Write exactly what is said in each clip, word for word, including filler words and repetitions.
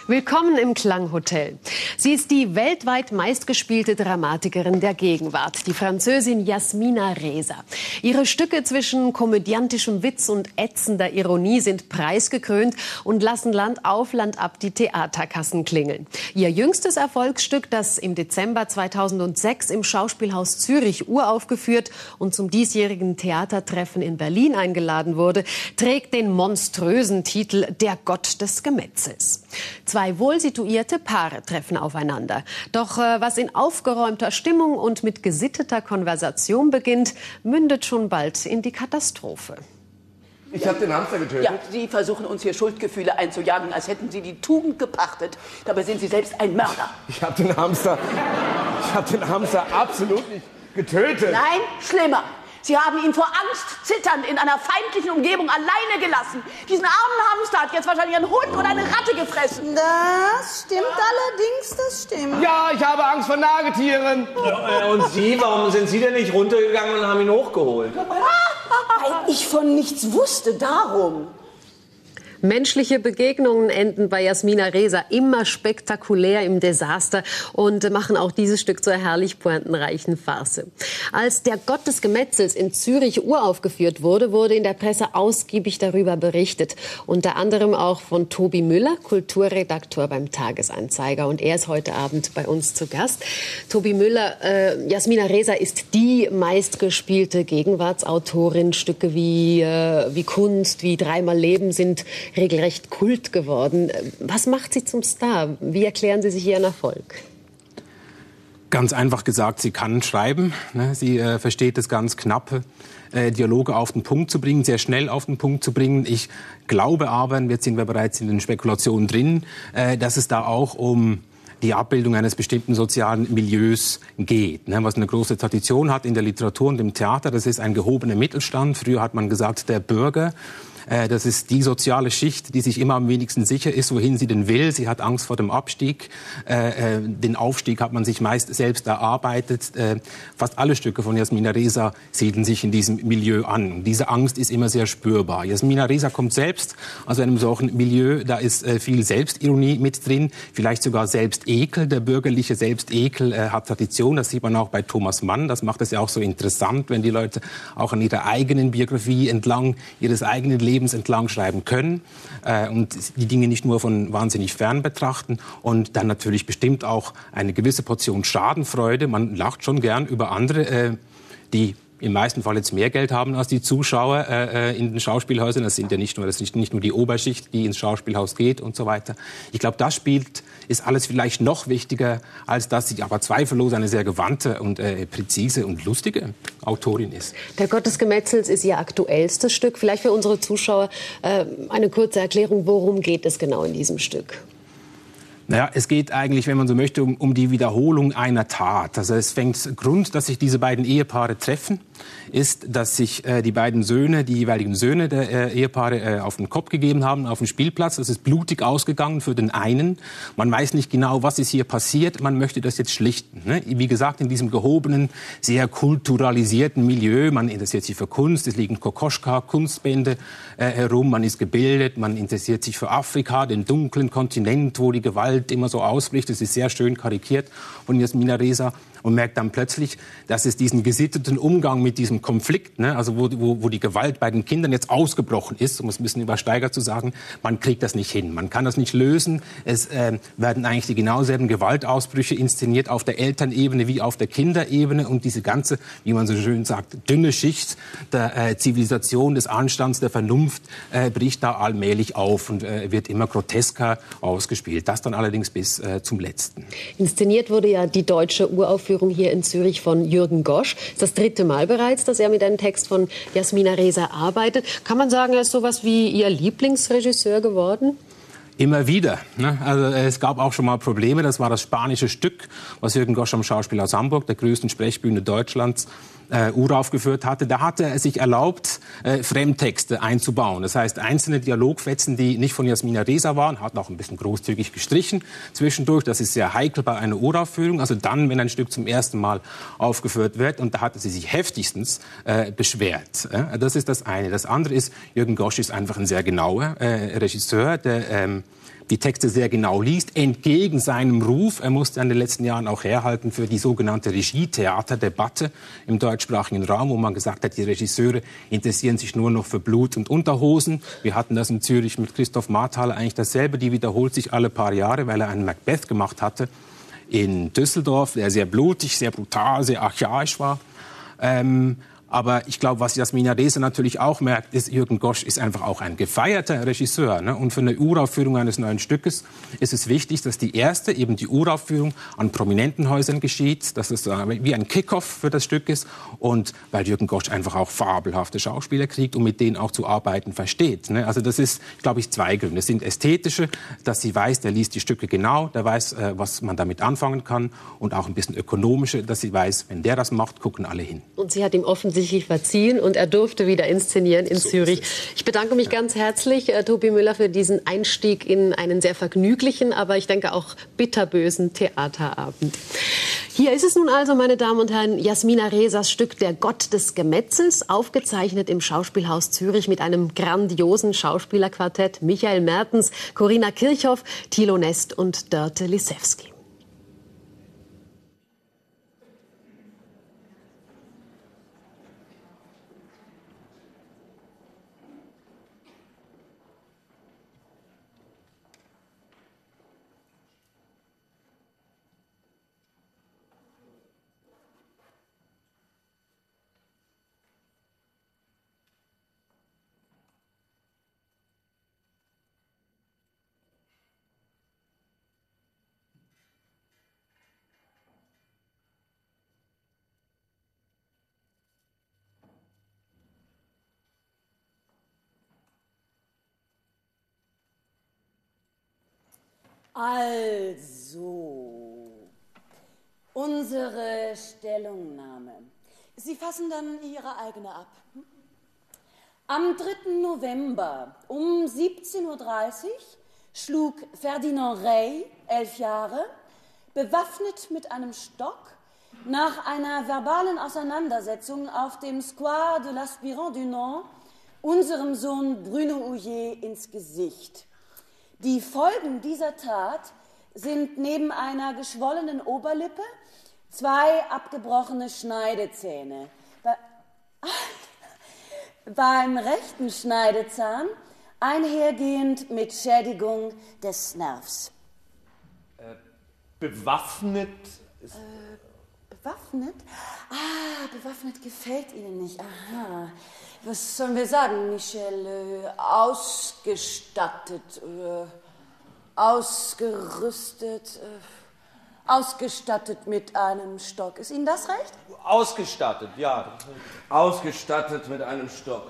Willkommen im Klanghotel. Sie ist die weltweit meistgespielte Dramatikerin der Gegenwart, die Französin Yasmina Reza. Ihre Stücke zwischen komödiantischem Witz und ätzender Ironie sind preisgekrönt und lassen Land auf Land ab die Theaterkassen klingeln. Ihr jüngstes Erfolgsstück, das im Dezember zweitausendsechs im Schauspielhaus Zürich uraufgeführt und zum diesjährigen Theatertreffen in Berlin eingeladen wurde, trägt den monströsen Titel Der Gott des Gemetzels. Zwei wohlsituierte Paare treffen aufeinander. Doch äh, was in aufgeräumter Stimmung und mit gesitteter Konversation beginnt, mündet schon bald in die Katastrophe. Ich habe den Hamster getötet. Ja, Sie versuchen uns hier Schuldgefühle einzujagen, als hätten Sie die Tugend gepachtet. Dabei sind Sie selbst ein Mörder. Ich habe den Hamster, ich habe den Hamster absolut nicht getötet. Nein, schlimmer. Sie haben ihn vor Angst zitternd in einer feindlichen Umgebung alleine gelassen. Diesen armen Hamster hat jetzt wahrscheinlich ein Hund oder eine Ratte gefressen. Das stimmt allerdings, das stimmt. Ja, ich habe Angst vor Nagetieren. Ja, und Sie, warum sind Sie denn nicht runtergegangen und haben ihn hochgeholt? Weil ich von nichts wusste, darum. Menschliche Begegnungen enden bei Yasmina Reza immer spektakulär im Desaster und machen auch dieses Stück zur herrlich pointenreichen Farce. Als Der Gott des Gemetzels in Zürich uraufgeführt wurde, wurde in der Presse ausgiebig darüber berichtet. Unter anderem auch von Tobi Müller, Kulturredakteur beim Tagesanzeiger. Und er ist heute Abend bei uns zu Gast. Tobi Müller, äh, Yasmina Reza ist die meistgespielte Gegenwartsautorin. Stücke wie, äh, wie Kunst, wie Dreimal Leben sind regelrecht Kult geworden. Was macht sie zum Star? Wie erklären Sie sich Ihren Erfolg? Ganz einfach gesagt, sie kann schreiben. Ne? Sie äh, versteht es ganz knappe, äh, Dialoge auf den Punkt zu bringen, sehr schnell auf den Punkt zu bringen. Ich glaube aber, und jetzt sind wir bereits in den Spekulationen drin, äh, dass es da auch um die Abbildung eines bestimmten sozialen Milieus geht, ne, was eine große Tradition hat in der Literatur und im Theater. Das ist ein gehobener Mittelstand. Früher hat man gesagt, der Bürger. Äh, das ist die soziale Schicht, die sich immer am wenigsten sicher ist, wohin sie denn will. Sie hat Angst vor dem Abstieg. Äh, äh, den Aufstieg hat man sich meist selbst erarbeitet. Äh, fast alle Stücke von Yasmina Reza siedeln sich in diesem Milieu an. Und diese Angst ist immer sehr spürbar. Yasmina Reza kommt selbst aus einem solchen Milieu. Da ist äh, viel Selbstironie mit drin, vielleicht sogar Selbstekel. Der bürgerliche Selbstekel äh, hat Tradition. Das sieht man auch bei Thomas Mann. Das macht es ja auch so interessant, wenn die Leute auch an ihrer eigenen Biografie entlang ihres eigenen Lebens entlang schreiben können äh, und die Dinge nicht nur von wahnsinnig fern betrachten und dann natürlich bestimmt auch eine gewisse Portion Schadenfreude. Man lacht schon gern über andere, äh, die im meisten Fall jetzt mehr Geld haben als die Zuschauer äh, in den Schauspielhäusern. Das sind ja nicht nur, das ist nicht nur die Oberschicht, die ins Schauspielhaus geht und so weiter. Ich glaube, das spielt, ist alles vielleicht noch wichtiger, als dass sie aber zweifellos eine sehr gewandte und äh, präzise und lustige Autorin ist. Der Gott des Gemetzels ist Ihr aktuellstes Stück. Vielleicht für unsere Zuschauer äh, eine kurze Erklärung, worum geht es genau in diesem Stück? Naja, es geht eigentlich, wenn man so möchte, um, um die Wiederholung einer Tat. Also es fängt Grund, dass sich diese beiden Ehepaare treffen, ist, dass sich äh, die beiden Söhne, die jeweiligen Söhne der äh, Ehepaare äh, auf den Kopf gegeben haben, auf dem Spielplatz. Das ist blutig ausgegangen für den einen. Man weiß nicht genau, was ist hier passiert. Man möchte das jetzt schlichten. Ne? Wie gesagt, in diesem gehobenen, sehr kulturalisierten Milieu. Man interessiert sich für Kunst. Es liegen Kokoschka, Kunstbände äh, herum. Man ist gebildet. Man interessiert sich für Afrika, den dunklen Kontinent, wo die Gewalt immer so ausbricht. Das ist sehr schön karikiert von Yasmina Reza. Und merkt dann plötzlich, dass es diesen gesitteten Umgang mit diesem Konflikt, ne, also wo, wo, wo die Gewalt bei den Kindern jetzt ausgebrochen ist, um es ein bisschen übersteigert zu sagen, man kriegt das nicht hin, man kann das nicht lösen. Es äh, werden eigentlich die genau selben Gewaltausbrüche inszeniert auf der Elternebene wie auf der Kinderebene und diese ganze, wie man so schön sagt, dünne Schicht der äh, Zivilisation, des Anstands, der Vernunft äh, bricht da allmählich auf und äh, wird immer grotesker ausgespielt. Das dann allerdings bis äh, zum Letzten. Inszeniert wurde ja die deutsche Uraufführung hier in Zürich von Jürgen Gosch. Das ist das dritte Mal bereits, dass er mit einem Text von Yasmina Reza arbeitet. Kann man sagen, er ist sowas wie Ihr Lieblingsregisseur geworden? Immer wieder. Ne? Also es gab auch schon mal Probleme. Das war das spanische Stück, was Jürgen Gosch am Schauspielhaus Hamburg, der größten Sprechbühne Deutschlands, äh, uraufgeführt hatte. Da hatte er sich erlaubt, äh, Fremdtexte einzubauen. Das heißt, einzelne Dialogfetzen, die nicht von Yasmina Reza waren, hat auch ein bisschen großzügig gestrichen zwischendurch. Das ist sehr heikel bei einer Uraufführung. Also dann, wenn ein Stück zum ersten Mal aufgeführt wird. Und da hatte sie sich heftigstens äh, beschwert. Äh, das ist das eine. Das andere ist, Jürgen Gosch ist einfach ein sehr genauer äh, Regisseur, der ähm, die Texte sehr genau liest, entgegen seinem Ruf. Er musste in den letzten Jahren auch herhalten für die sogenannte Regie-Theater-Debatte im deutschsprachigen Raum, wo man gesagt hat, die Regisseure interessieren sich nur noch für Blut und Unterhosen. Wir hatten das in Zürich mit Christoph Marthaler eigentlich dasselbe. Die wiederholt sich alle paar Jahre, weil er einen Macbeth gemacht hatte in Düsseldorf, der sehr blutig, sehr brutal, sehr archaisch war. Ähm, Aber ich glaube, was Jasmina Reza natürlich auch merkt, ist, Jürgen Gosch ist einfach auch ein gefeierter Regisseur. Ne? Und für eine Uraufführung eines neuen Stückes ist es wichtig, dass die erste, eben die Uraufführung, an prominenten Häusern geschieht, dass es wie ein Kickoff für das Stück ist. Und weil Jürgen Gosch einfach auch fabelhafte Schauspieler kriegt und mit denen auch zu arbeiten versteht. Ne? Also das ist, glaube ich, zwei Gründe. Es sind ästhetische, dass sie weiß, der liest die Stücke genau, der weiß, äh, was man damit anfangen kann. Und auch ein bisschen ökonomische, dass sie weiß, wenn der das macht, gucken alle hin. Und sie hat ihm offensichtlich verziehen und er durfte wieder inszenieren in so Zürich. Ich bedanke mich ja. ganz herzlich, äh, Tobi Müller, für diesen Einstieg in einen sehr vergnüglichen, aber ich denke auch bitterbösen Theaterabend. Hier ist es nun also, meine Damen und Herren, Jasmina Rezas Stück Der Gott des Gemetzels, aufgezeichnet im Schauspielhaus Zürich mit einem grandiosen Schauspielerquartett: Michael Mertens, Corinna Kirchhoff, Thilo Nest und Dörte Lisewski. Also, unsere Stellungnahme. Sie fassen dann Ihre eigene ab. Am dritten November um siebzehn Uhr dreißig schlug Ferdinand Rey, elf Jahre, bewaffnet mit einem Stock, nach einer verbalen Auseinandersetzung auf dem Square de l'Aspirant du Nord unserem Sohn Bruno Houillet ins Gesicht. Die Folgen dieser Tat sind neben einer geschwollenen Oberlippe zwei abgebrochene Schneidezähne. Bei, beim rechten Schneidezahn einhergehend mit Schädigung des Nervs. Äh, bewaffnet? Ist äh, bewaffnet? Ah, bewaffnet gefällt Ihnen nicht. Aha. Was sollen wir sagen, Michel? Äh, ausgestattet, äh, ausgerüstet, äh, ausgestattet mit einem Stock. Ist Ihnen das recht? Ausgestattet, ja. Ausgestattet mit einem Stock.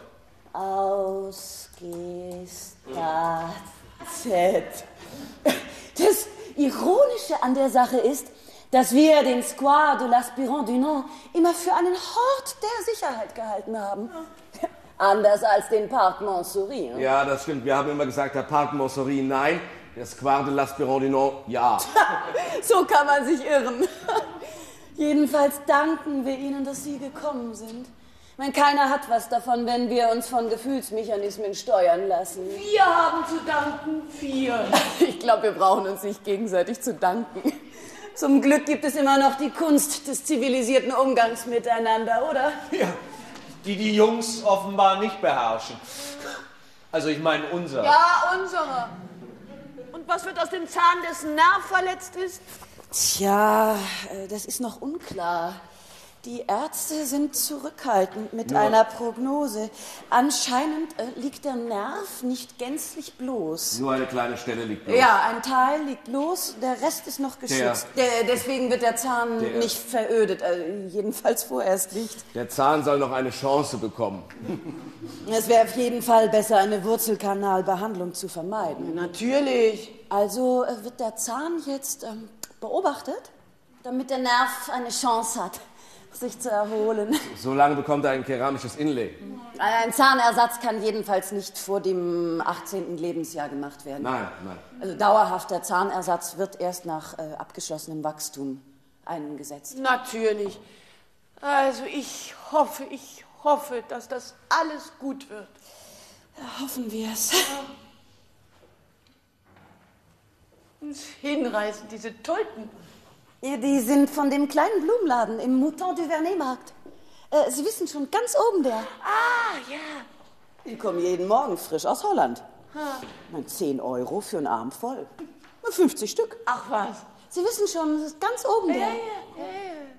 Ausgestattet. Das Ironische an der Sache ist, dass wir den Square de l'Aspirant du Nord immer für einen Hort der Sicherheit gehalten haben. Anders als den Parc Montsouris. Ne? Ja, das stimmt. Wir haben immer gesagt, der Parc Montsouris nein, der Square de l'Aspirant du Nord ja. So kann man sich irren. Jedenfalls danken wir Ihnen, dass Sie gekommen sind. Ich meine, keiner hat was davon, wenn wir uns von Gefühlsmechanismen steuern lassen. Wir haben zu danken, wir. Ich glaube, wir brauchen uns nicht gegenseitig zu danken. Zum Glück gibt es immer noch die Kunst des zivilisierten Umgangs miteinander, oder? Ja, die die Jungs offenbar nicht beherrschen. Also ich meine unser. Ja, unsere. Und was wird aus dem Zahn, dessen Nerv verletzt ist? Tja, das ist noch unklar. Die Ärzte sind zurückhaltend mit Ja. einer Prognose. Anscheinend äh, liegt der Nerv nicht gänzlich bloß. Nur eine kleine Stelle liegt bloß. Ja, ein Teil liegt bloß, der Rest ist noch geschützt. Der, deswegen wird der Zahn Der- nicht verödet, also jedenfalls vorerst nicht. Der Zahn soll noch eine Chance bekommen. Es wäre auf jeden Fall besser, eine Wurzelkanalbehandlung zu vermeiden. Natürlich. Also äh, wird der Zahn jetzt ähm, beobachtet, damit der Nerv eine Chance hat, sich zu erholen. So lange bekommt er ein keramisches Inlay. Ein Zahnersatz kann jedenfalls nicht vor dem achtzehnten Lebensjahr gemacht werden. Nein, nein. Also dauerhafter Zahnersatz wird erst nach äh, abgeschlossenem Wachstum eingesetzt. Natürlich. Also ich hoffe, ich hoffe, dass das alles gut wird. Ja, hoffen wir es. Hinreißend, diese Tulpen. Ja, die sind von dem kleinen Blumenladen im Mouton du Vernet-Markt. Äh, Sie wissen schon, ganz oben der. Ah, ja. Die kommen jeden Morgen frisch aus Holland. Ha. zehn Euro für einen Arm voll. fünfzig Stück. Ach was. Sie wissen schon, das ist ganz oben der. Ja, ja, ja,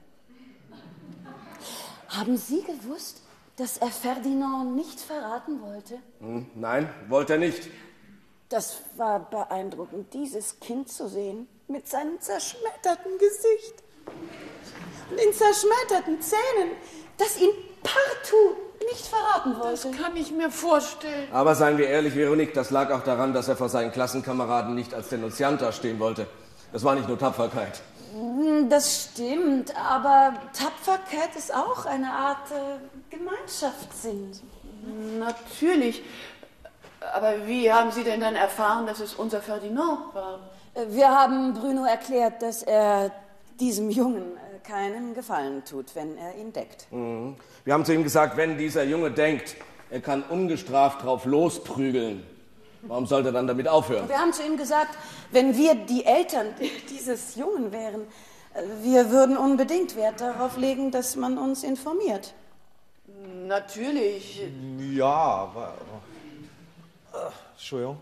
ja. Haben Sie gewusst, dass er Ferdinand nicht verraten wollte? Hm, nein, wollte er nicht. Das war beeindruckend, dieses Kind zu sehen, mit seinem zerschmetterten Gesicht und den zerschmetterten Zähnen, das ihn partout nicht verraten wollte. Das kann ich mir vorstellen. Aber seien wir ehrlich, Veronique, das lag auch daran, dass er vor seinen Klassenkameraden nicht als Denunziant dastehen wollte. Das war nicht nur Tapferkeit. Das stimmt, aber Tapferkeit ist auch eine Art äh, Gemeinschaftssinn. Natürlich. Aber wie haben Sie denn dann erfahren, dass es unser Ferdinand war? Wir haben Bruno erklärt, dass er diesem Jungen keinen Gefallen tut, wenn er ihn deckt. Mhm. Wir haben zu ihm gesagt, wenn dieser Junge denkt, er kann ungestraft drauf losprügeln, warum sollte er dann damit aufhören? Wir haben zu ihm gesagt, wenn wir die Eltern dieses Jungen wären, wir würden unbedingt Wert darauf legen, dass man uns informiert. Natürlich. Ja, aber... Äh, Entschuldigung.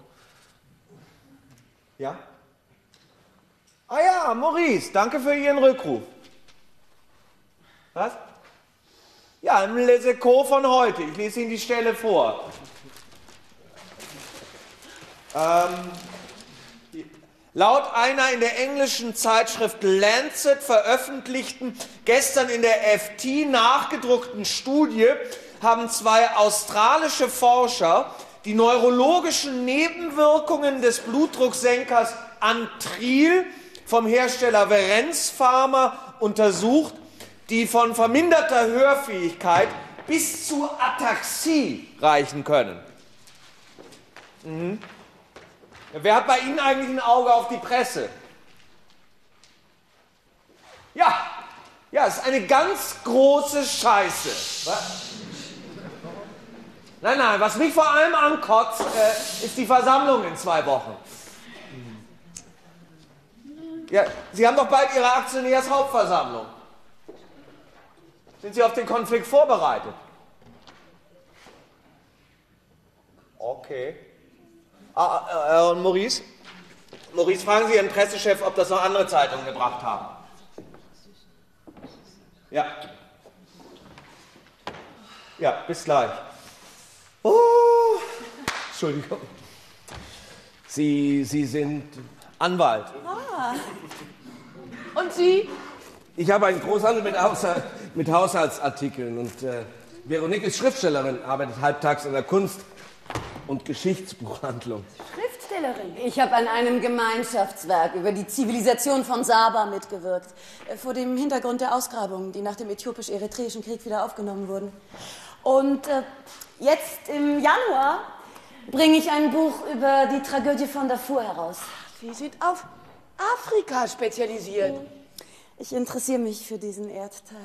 Ja? Ah ja, Maurice, danke für Ihren Rückruf. Was? Ja, im Les Echos von heute. Ich lese Ihnen die Stelle vor. Ähm, die, laut einer in der englischen Zeitschrift Lancet veröffentlichten, gestern in der F T nachgedruckten Studie haben zwei australische Forscher die neurologischen Nebenwirkungen des Blutdrucksenkers Antril vom Hersteller Verenz Pharma untersucht, die von verminderter Hörfähigkeit bis zu Ataxie reichen können. Mhm. Wer hat bei Ihnen eigentlich ein Auge auf die Presse? Ja, ja, es ist eine ganz große Scheiße. Was? Nein, nein, was mich vor allem ankotzt, äh, ist die Versammlung in zwei Wochen. Ja, Sie haben doch bald Ihre Aktionärshauptversammlung. Sind Sie auf den Konflikt vorbereitet? Okay. Ah, äh, und Maurice? Maurice, fragen Sie Ihren Pressechef, ob das noch andere Zeitungen gebracht haben. Ja. Ja, bis gleich. Oh, Entschuldigung. Sie, Sie sind Anwalt. Ah. Und Sie? Ich habe einen Großhandel mit, Haushalt, mit Haushaltsartikeln und äh, Veronique ist Schriftstellerin, arbeitet halbtags in der Kunst- und Geschichtsbuchhandlung. Schriftstellerin? Ich habe an einem Gemeinschaftswerk über die Zivilisation von Saba mitgewirkt. Äh, vor dem Hintergrund der Ausgrabungen, die nach dem äthiopisch-eritreischen Krieg wieder aufgenommen wurden. Und äh, jetzt im Januar bringe ich ein Buch über die Tragödie von Darfur heraus. Sie sind auf Afrika spezialisiert. Ich interessiere mich für diesen Erdteil.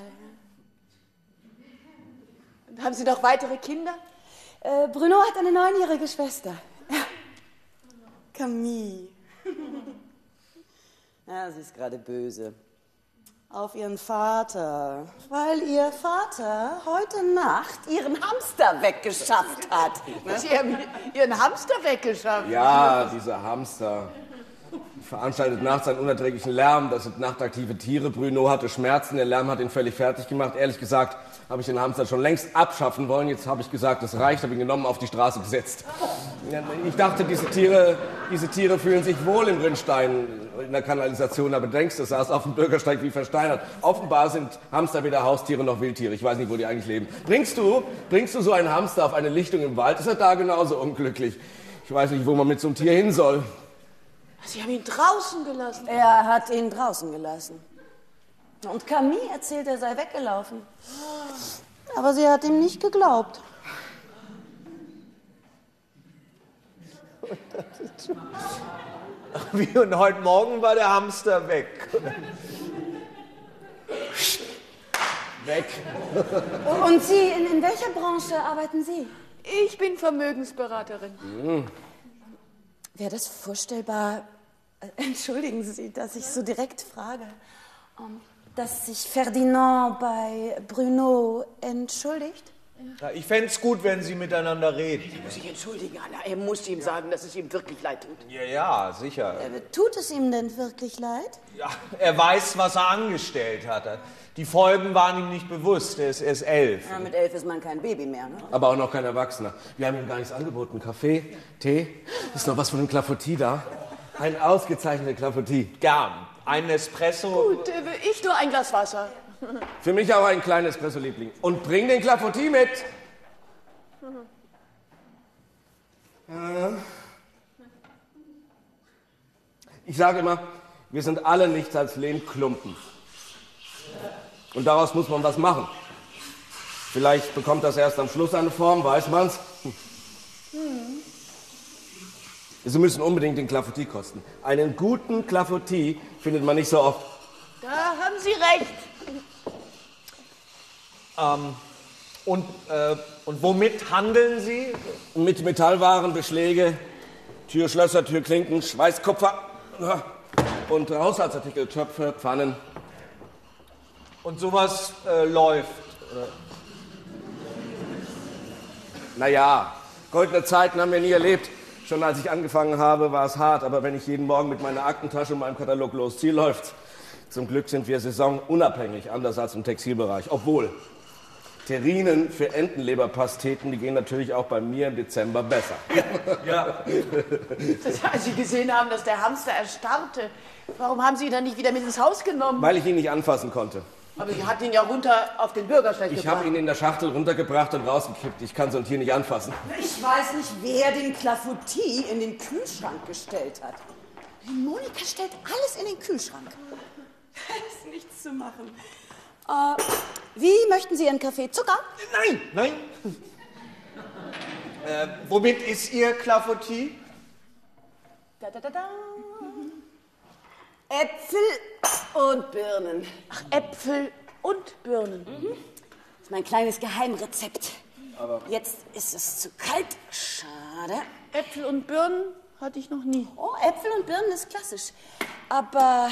Und haben Sie noch weitere Kinder? Äh, Bruno hat eine neunjährige Schwester. Camille. Ja, sie ist gerade böse. Auf ihren Vater, weil ihr Vater heute Nacht ihren Hamster weggeschafft hat. Sie haben Ihren Hamster weggeschafft. Ja, dieser Hamster veranstaltet nachts einen unerträglichen Lärm. Das sind nachtaktive Tiere. Bruno hatte Schmerzen, der Lärm hat ihn völlig fertig gemacht. Ehrlich gesagt habe ich den Hamster schon längst abschaffen wollen. Jetzt habe ich gesagt, das reicht, habe ihn genommen, auf die Straße gesetzt. Ich dachte, diese Tiere, diese Tiere fühlen sich wohl im Rinnstein, in der Kanalisation. Aber denkst du, saß auf dem Bürgersteig wie versteinert. Offenbar sind Hamster weder Haustiere noch Wildtiere. Ich weiß nicht, wo die eigentlich leben. Bringst du, bringst du so einen Hamster auf eine Lichtung im Wald, ist er da genauso unglücklich. Ich weiß nicht, wo man mit so einem Tier hin soll. Sie haben ihn draußen gelassen. Er hat ihn draußen gelassen. Und Camille erzählt, er sei weggelaufen. Aber sie hat ihm nicht geglaubt. Wie, und heute Morgen war der Hamster weg. Weg. Und Sie, in, in welcher Branche arbeiten Sie? Ich bin Vermögensberaterin. Mhm. Wäre das vorstellbar, Entschuldigen Sie, dass ich so direkt frage. Um, dass sich Ferdinand bei Bruno entschuldigt? Ja, ich fände es gut, wenn Sie miteinander reden. Sie muss sich entschuldigen, Anna. Er muss ihm sagen, dass es ihm wirklich leid tut. Ja, ja, sicher. Äh, tut es ihm denn wirklich leid? Ja, er weiß, was er angestellt hat. Die Folgen waren ihm nicht bewusst. Er ist erst elf. Ja, mit elf ist man kein Baby mehr, ne? Aber auch noch kein Erwachsener. Wir haben ihm gar nichts angeboten. Kaffee, Tee. Ist noch was von dem Clafoutis da? Ein ausgezeichneter Clafoutis. Gern. Ein Espresso. Gut, äh, ich nur ein Glas Wasser. Für mich auch ein kleines Espresso-Liebling. Und bring den Clafoutis mit. Ja. Ich sage immer, wir sind alle nichts als Lehmklumpen. Und daraus muss man was machen. Vielleicht bekommt das erst am Schluss eine Form, weiß man's. Hm. Sie müssen unbedingt den Clafoutis kosten. Einen guten Clafoutis findet man nicht so oft. Da haben Sie recht. Ähm, und, äh, und womit handeln Sie? Mit Metallwaren, Beschläge, Türschlösser, Türklinken, Schweißkupfer und Haushaltsartikel, Töpfe, Pfannen. Und sowas äh, läuft, oder? Naja, goldene Zeiten haben wir nie erlebt. Schon als ich angefangen habe, war es hart. Aber wenn ich jeden Morgen mit meiner Aktentasche und meinem Katalog losziehe, läuft's. Zum Glück sind wir saisonunabhängig, anders als im Textilbereich. Obwohl, Terrinen für Entenleberpasteten, die gehen natürlich auch bei mir im Dezember besser. Ja. Als Sie gesehen haben, dass der Hamster erstarrte, warum haben Sie ihn dann nicht wieder mit ins Haus genommen? Weil ich ihn nicht anfassen konnte. Aber Sie hat ihn ja runter auf den Bürgersteig Ich gebracht. habe ihn in der Schachtel runtergebracht und rausgekippt. Ich kann so ein Tier nicht anfassen. Ich weiß nicht, wer den Clafoutis in den Kühlschrank gestellt hat. Die Monika stellt alles in den Kühlschrank. Da ist nichts zu machen. Äh, wie möchten Sie Ihren Kaffee? Zucker? Nein, nein. äh, womit ist Ihr Clafoutis? Da, da, da, da. Äpfel und Birnen. Ach, Äpfel und Birnen. Mhm. Das ist mein kleines Geheimrezept. Aber jetzt ist es zu kalt. Schade. Äpfel und Birnen hatte ich noch nie. Oh, Äpfel und Birnen ist klassisch. Aber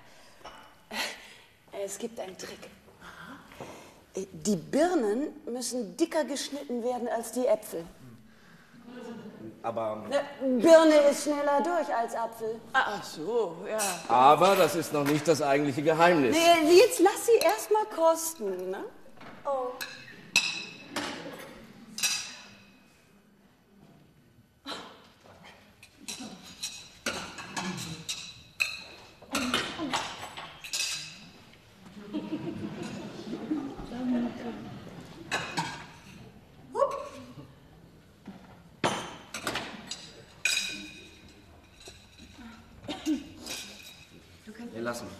äh, es gibt einen Trick. Die Birnen müssen dicker geschnitten werden als die Äpfel. Aber, Birne ist schneller durch als Apfel. Ach so, ja. aber das ist noch nicht das eigentliche Geheimnis. Nee, jetzt lass sie erst mal kosten, ne? Oh. Ja, lass mal.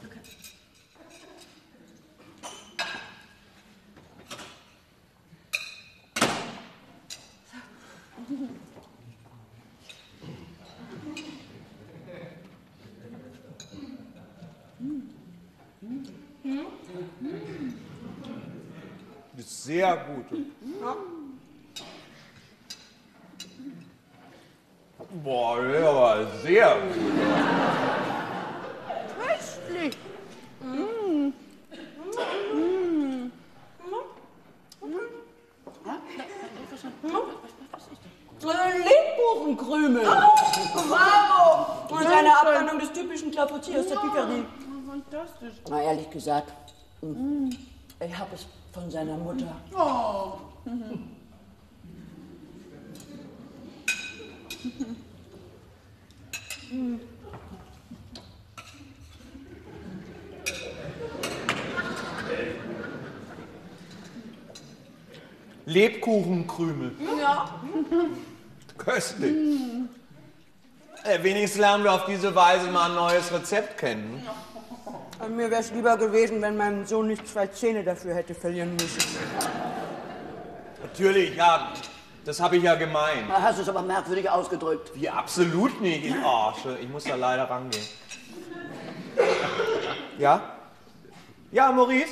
Das ist sehr gut. Ja. Boah, der war sehr gut. Köstlich. Mm. Mm. Lebkuchenkrümel. Bravo! Und eine Abwandlung des typischen Clafoutis aus der Picardie. Fantastisch. Na, ehrlich gesagt, ich habe es von seiner Mutter. Oh. Lebkuchenkrümel. Ja. Köstlich. Mm. Äh, wenigstens lernen wir auf diese Weise mal ein neues Rezept kennen. Ja. Mir wäre es lieber gewesen, wenn mein Sohn nicht zwei Zähne dafür hätte verlieren müssen. Natürlich, ja. Das habe ich ja gemeint. Da hast du es aber merkwürdig ausgedrückt. Wie, absolut nicht. Ich, oh, ich muss da leider rangehen. Ja? Ja, Maurice?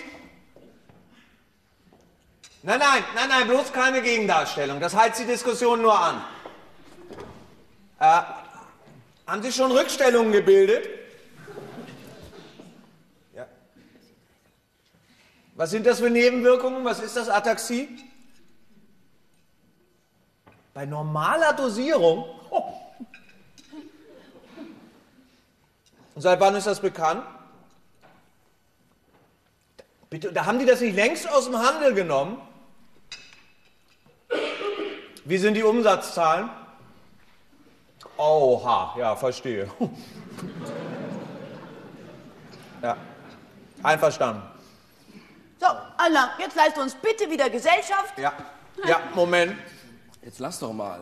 Nein, nein, nein, nein, bloß keine Gegendarstellung. Das heizt die Diskussion nur an. Äh, Haben Sie schon Rückstellungen gebildet? Ja. Was sind das für Nebenwirkungen? Was ist das Ataxie? Bei normaler Dosierung? Oh. Und seit wann ist das bekannt? Bitte, da haben die das nicht längst aus dem Handel genommen? Wie sind die Umsatzzahlen? Oha, ja, verstehe. Ja, einverstanden. So, Alain, jetzt leist uns bitte wieder Gesellschaft. Ja, ja, Moment. Jetzt lass doch mal.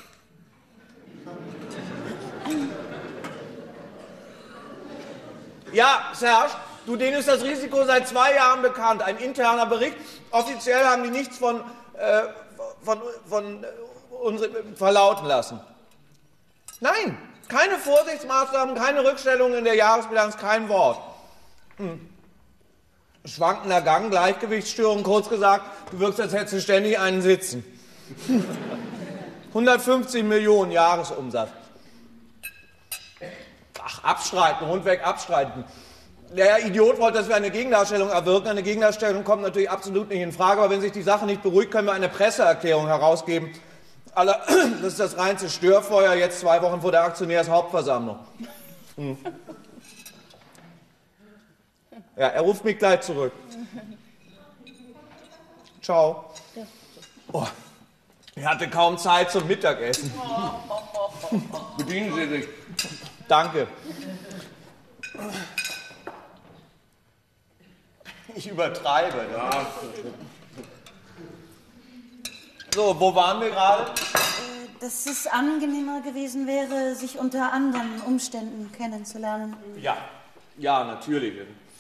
Ja, Serge, du, denen ist das Risiko seit zwei Jahren bekannt. Ein interner Bericht. Offiziell haben die nichts von, äh, von, von äh, uns verlauten lassen. Nein, keine Vorsichtsmaßnahmen, keine Rückstellungen in der Jahresbilanz, kein Wort. Hm. Schwankender Gang, Gleichgewichtsstörung, kurz gesagt, du wirkst, als hättest du ständig einen Sitzen. hundertfünfzig Millionen Jahresumsatz. Ach, abstreiten, rundweg abstreiten. Der Idiot wollte, dass wir eine Gegendarstellung erwirken. Eine Gegendarstellung kommt natürlich absolut nicht in Frage, aber wenn sich die Sache nicht beruhigt, können wir eine Presseerklärung herausgeben. Das ist das reinste Störfeuer, jetzt zwei Wochen vor der Aktionärshauptversammlung. Hm. Ja, er ruft mich gleich zurück. Ciao. Oh, ich hatte kaum Zeit zum Mittagessen. Bedienen Sie sich. Danke. Ich übertreibe. Ja. So, wo waren wir gerade? Dass es angenehmer gewesen wäre, sich unter anderen Umständen kennenzulernen. Ja, ja, natürlich.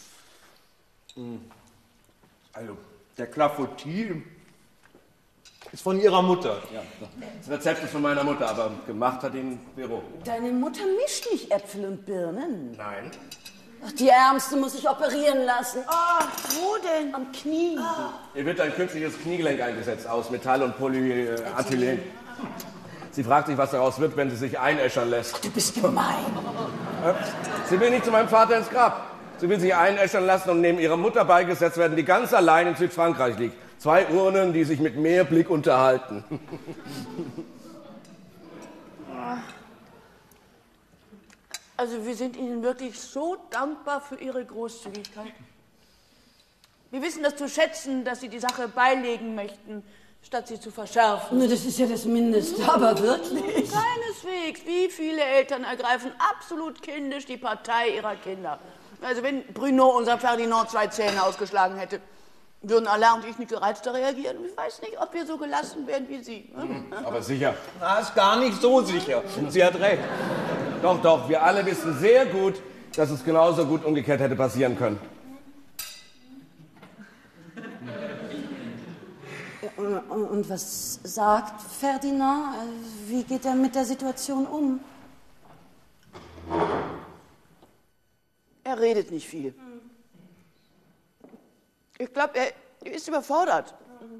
Also, der Clafoutis ist von Ihrer Mutter. Ja, das Rezept ist von meiner Mutter, aber gemacht hat ihn Büro. Deine Mutter mischt nicht Äpfel und Birnen. Nein. Ach, die Ärmste muss sich operieren lassen. Oh, wo denn? Am Knie. Oh. Ihr wird ein künstliches Kniegelenk eingesetzt aus Metall und Polyethylen. Sie fragt sich, was daraus wird, wenn sie sich einäschern lässt. Du bist gemein. Sie will nicht zu meinem Vater ins Grab. Sie will sich einäschern lassen und neben ihrer Mutter beigesetzt werden, die ganz allein in Südfrankreich liegt. Zwei Urnen, die sich mit Meerblick unterhalten. Also wir sind Ihnen wirklich so dankbar für Ihre Großzügigkeit. Wir wissen das zu schätzen, dass Sie die Sache beilegen möchten, statt sie zu verschärfen. Nur das ist ja das Mindeste, aber wirklich. Keineswegs. Wie viele Eltern ergreifen absolut kindisch die Partei ihrer Kinder? Also wenn Bruno, unser Ferdinand, zwei Zähne ausgeschlagen hätte, würden Alain und ich nicht gereizter reagieren. Ich weiß nicht, ob wir so gelassen wären wie Sie. Mhm, aber sicher. Na, ist gar nicht so sicher. Sie hat recht. Doch, doch, wir alle wissen sehr gut, dass es genauso gut umgekehrt hätte passieren können. Und was sagt Ferdinand? Wie geht er mit der Situation um? Er redet nicht viel. Ich glaube, er ist überfordert.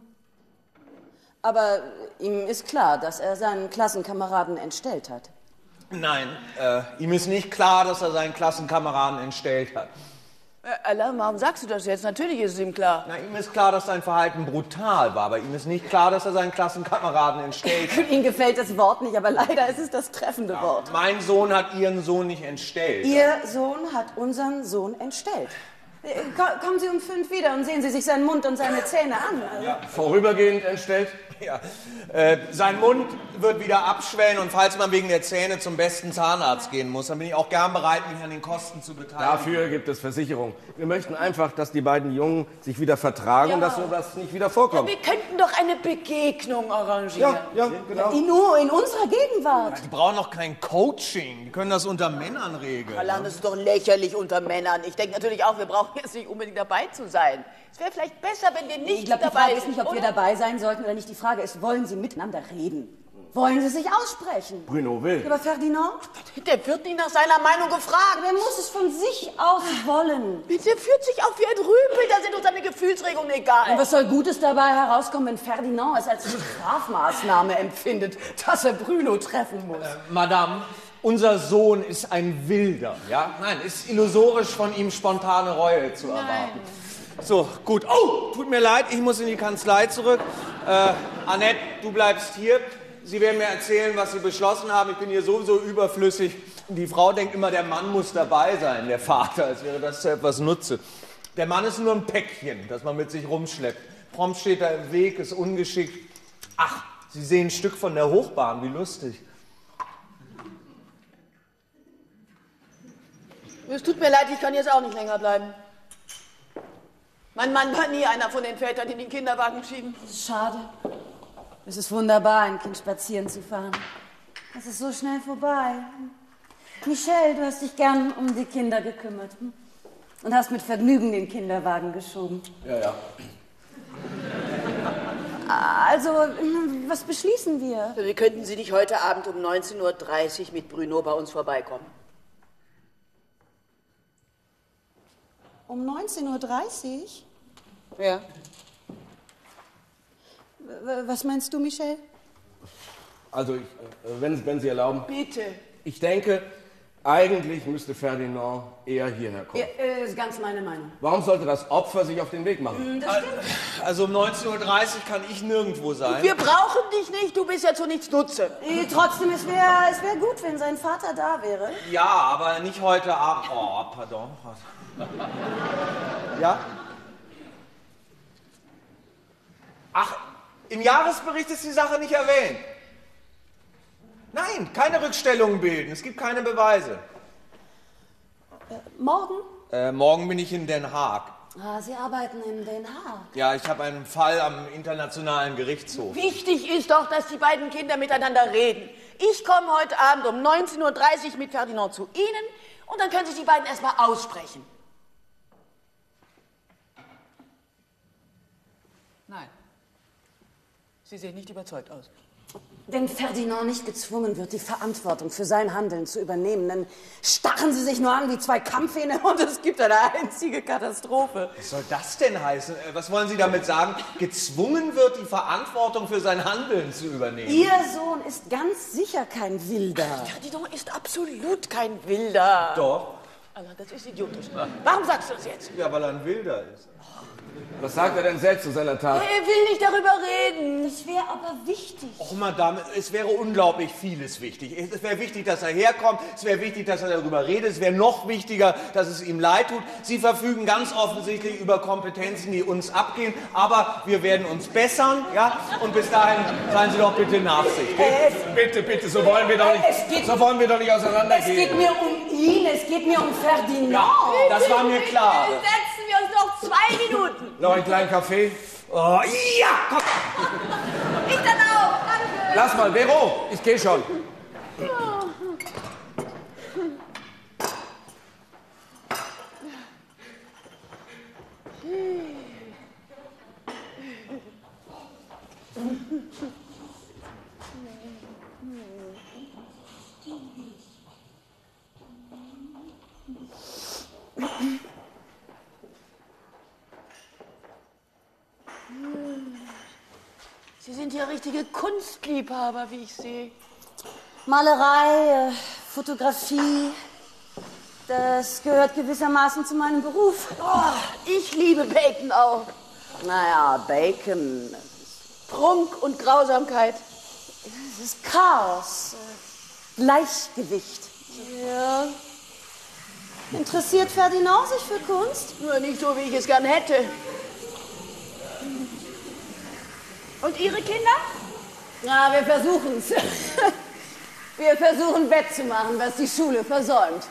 Aber ihm ist klar, dass er seinen Klassenkameraden entstellt hat. Nein, äh, ihm ist nicht klar, dass er seinen Klassenkameraden entstellt hat. Äh, Alain, warum sagst du das jetzt? Natürlich ist es ihm klar. Na, ihm ist klar, dass sein Verhalten brutal war, aber ihm ist nicht klar, dass er seinen Klassenkameraden entstellt hat. Ihm gefällt das Wort nicht, aber leider ist es das treffende Ja, Wort. mein Sohn hat Ihren Sohn nicht entstellt. Ihr Sohn hat unseren Sohn entstellt. Kommen Sie um fünf wieder und sehen Sie sich seinen Mund und seine Zähne an. Ja, vorübergehend entstellt? Ja, äh, sein Mund wird wieder abschwellen und falls man wegen der Zähne zum besten Zahnarzt gehen muss, dann bin ich auch gern bereit, mich an den Kosten zu beteiligen. Dafür gibt es Versicherung. Wir möchten einfach, dass die beiden Jungen sich wieder vertragen ja. und dass sowas nicht wieder vorkommt. Ja, wir könnten doch eine Begegnung arrangieren. Ja, ja, genau. In, nur in unserer Gegenwart. Ja, die brauchen doch kein Coaching. Die können das unter Männern regeln. Alain, das ist doch lächerlich unter Männern. Ich denke natürlich auch, wir brauchen jetzt nicht unbedingt dabei zu sein. Es wäre vielleicht besser, wenn wir nicht ich glaub, dabei sind. Ich glaube, die Frage ist nicht, ob oder? wir dabei sein sollten oder nicht. Die Frage ist, wollen Sie miteinander reden? Wollen Sie sich aussprechen? Bruno will. Aber Ferdinand? Der wird nicht nach seiner Meinung gefragt. Der muss es von sich aus wollen. Der fühlt sich auch wie ein Rüpel. Da sind uns seine Gefühlsregungen egal. Und was soll Gutes dabei herauskommen, wenn Ferdinand es als Strafmaßnahme empfindet, dass er Bruno treffen muss? Äh, Madame, unser Sohn ist ein Wilder, ja? Nein, ist illusorisch von ihm spontane Reue zu erwarten. Nein. So, gut. Oh, tut mir leid, ich muss in die Kanzlei zurück. Äh, Annette, du bleibst hier. Sie werden mir erzählen, was Sie beschlossen haben. Ich bin hier sowieso überflüssig. Die Frau denkt immer, der Mann muss dabei sein, der Vater, als wäre das zu etwas Nutze. Der Mann ist nur ein Päckchen, das man mit sich rumschleppt. Prompt steht er im Weg, ist ungeschickt. Ach, Sie sehen ein Stück von der Hochbahn, wie lustig. Es tut mir leid, ich kann jetzt auch nicht länger bleiben. Mein Mann war nie einer von den Vätern, die den Kinderwagen schieben. Das ist schade. Es ist wunderbar, ein Kind spazieren zu fahren. Es ist so schnell vorbei. Michelle, du hast dich gern um die Kinder gekümmert und hast mit Vergnügen den Kinderwagen geschoben. Ja, ja. Also, was beschließen wir? Wir könnten Sie nicht heute Abend um neunzehn Uhr dreißig mit Bruno bei uns vorbeikommen. Um neunzehn Uhr dreißig? Ja. Was meinst du, Michelle? Also, ich, wenn, wenn Sie erlauben. Bitte. Ich denke, eigentlich müsste Ferdinand eher hierher kommen. Ja, äh, ist ganz meine Meinung. Warum sollte das Opfer sich auf den Weg machen? Das stimmt. Also um neunzehn Uhr dreißig kann ich nirgendwo sein. Wir brauchen dich nicht, du bist ja zu nichts Nutze. Äh, trotzdem, es wäre es wär gut, wenn sein Vater da wäre. Ja, aber nicht heute Abend. Oh, pardon. Ja? Ach, im Jahresbericht ist die Sache nicht erwähnt. Nein, keine Rückstellungen bilden. Es gibt keine Beweise. Äh, morgen? Äh, morgen bin ich in Den Haag. Ah, Sie arbeiten in Den Haag. Ja, ich habe einen Fall am Internationalen Gerichtshof. Wichtig ist doch, dass die beiden Kinder miteinander reden. Ich komme heute Abend um neunzehn Uhr dreißig mit Ferdinand zu Ihnen und dann können sich die beiden erstmal aussprechen. Nein. Sie sehen nicht überzeugt aus. Wenn Ferdinand nicht gezwungen wird, die Verantwortung für sein Handeln zu übernehmen, dann starren sie sich nur an wie zwei Kampfhähne und es gibt eine einzige Katastrophe. Was soll das denn heißen? Was wollen Sie damit sagen? Gezwungen wird, die Verantwortung für sein Handeln zu übernehmen? Ihr Sohn ist ganz sicher kein Wilder. Ferdinand ist absolut kein Wilder. Doch. Anna, das ist idiotisch. Warum sagst du das jetzt? Ja, weil er ein Wilder ist. Was sagt er denn selbst zu seiner Tat? Er will nicht darüber reden. Das wäre aber wichtig. Och, Madame, es wäre unglaublich vieles wichtig. Es wäre wichtig, dass er herkommt. Es wäre wichtig, dass er darüber redet. Es wäre noch wichtiger, dass es ihm leid tut. Sie verfügen ganz offensichtlich über Kompetenzen, die uns abgehen. Aber wir werden uns bessern, ja? Und bis dahin seien Sie doch bitte nachsichtig. Äh, Bitte, bitte, so wollen wir doch nicht, Es geht- so wollen wir doch nicht Es auseinandergehen. geht mir um ihn, es geht mir um Ferdinand. Ja, das war mir klar. Setzen wir uns noch zwei Minuten. Noch einen kleinen Kaffee? Oh, ja, komm. Ich dann auch. Danke. Lass mal, Vero, ich gehe schon. Sie sind ja richtige Kunstliebhaber, wie ich sehe. Malerei, äh, Fotografie, das gehört gewissermaßen zu meinem Beruf. Oh, ich liebe Bacon auch. Naja, Bacon, Prunk und Grausamkeit. das ist Chaos, äh, Gleichgewicht. Ja, Interessiert Ferdinand sich für Kunst? nur nicht so, wie ich es gern hätte. Und Ihre Kinder? Ja, wir versuchen's. Wir versuchen wettzumachen, was die Schule versäumt.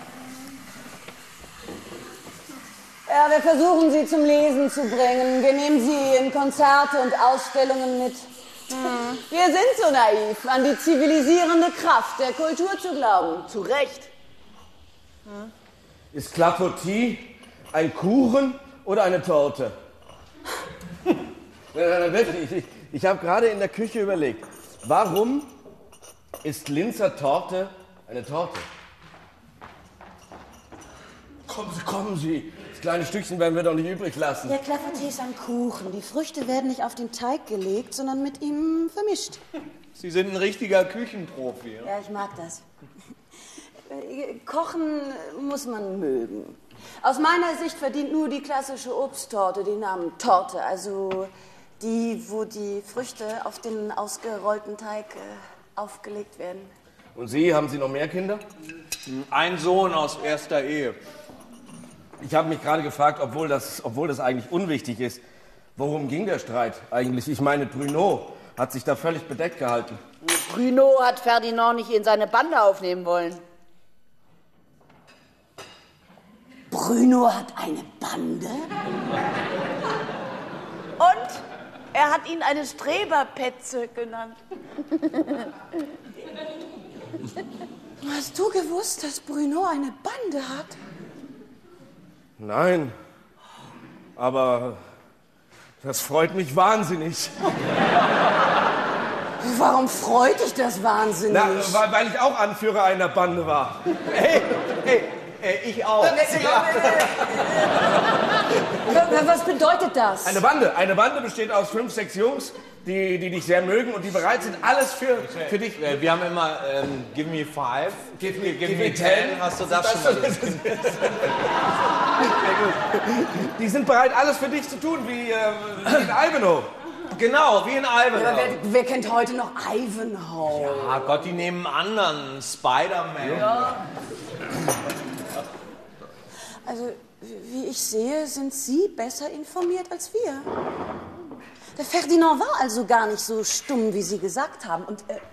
Ja, wir versuchen sie zum Lesen zu bringen. Wir nehmen sie in Konzerte und Ausstellungen mit. Hm. Wir sind so naiv, an die zivilisierende Kraft der Kultur zu glauben. Zu Recht. Hm. Ist Clafoutis ein Kuchen oder eine Torte? Nein, nein, nein, wirklich. Ich, ich habe gerade in der Küche überlegt, warum ist Linzer Torte eine Torte? Kommen Sie, kommen Sie. Das kleine Stückchen werden wir doch nicht übrig lassen. Der Clafoutis ist ein Kuchen. Die Früchte werden nicht auf den Teig gelegt, sondern mit ihm vermischt. Sie sind ein richtiger Küchenprofi. Ja? Ja, ich mag das. Kochen muss man mögen. Aus meiner Sicht verdient nur die klassische Obsttorte den Namen Torte. Also die, wo die Früchte auf den ausgerollten Teig äh, aufgelegt werden. Und Sie, haben Sie noch mehr Kinder? Ein Sohn aus erster Ehe. Ich habe mich gerade gefragt, obwohl das, obwohl das eigentlich unwichtig ist, worum ging der Streit eigentlich? Ich meine, Bruno hat sich da völlig bedeckt gehalten. Bruno hat Ferdinand nicht in seine Bande aufnehmen wollen. Bruno hat eine Bande? Und er hat ihn eine Streberpetze genannt. Hast du gewusst, dass Bruno eine Bande hat? Nein, aber das freut mich wahnsinnig. Warum freut dich das wahnsinnig? Na, weil, weil ich auch Anführer einer Bande war. Hey, hey, äh, ich auch. Was bedeutet das? Eine Bande. Eine Bande besteht aus fünf, sechs Jungs, die, die dich sehr mögen und die bereit sind, alles für, für dich. Wir haben immer ähm, Give me five, Give me, give me ten. Hast du das, das schon mal gesehen? Die sind bereit, alles für dich zu tun, wie, äh, wie in Ivanhoe. Genau, wie in Ivanhoe. Ja, wer, wer kennt heute noch Ivanhoe? Ah Gott, die nehmen einen anderen. Spider-Man. Ja. Also, wie ich sehe, sind Sie besser informiert als wir. Der Ferdinand war also gar nicht so stumm, wie Sie gesagt haben. Und äh,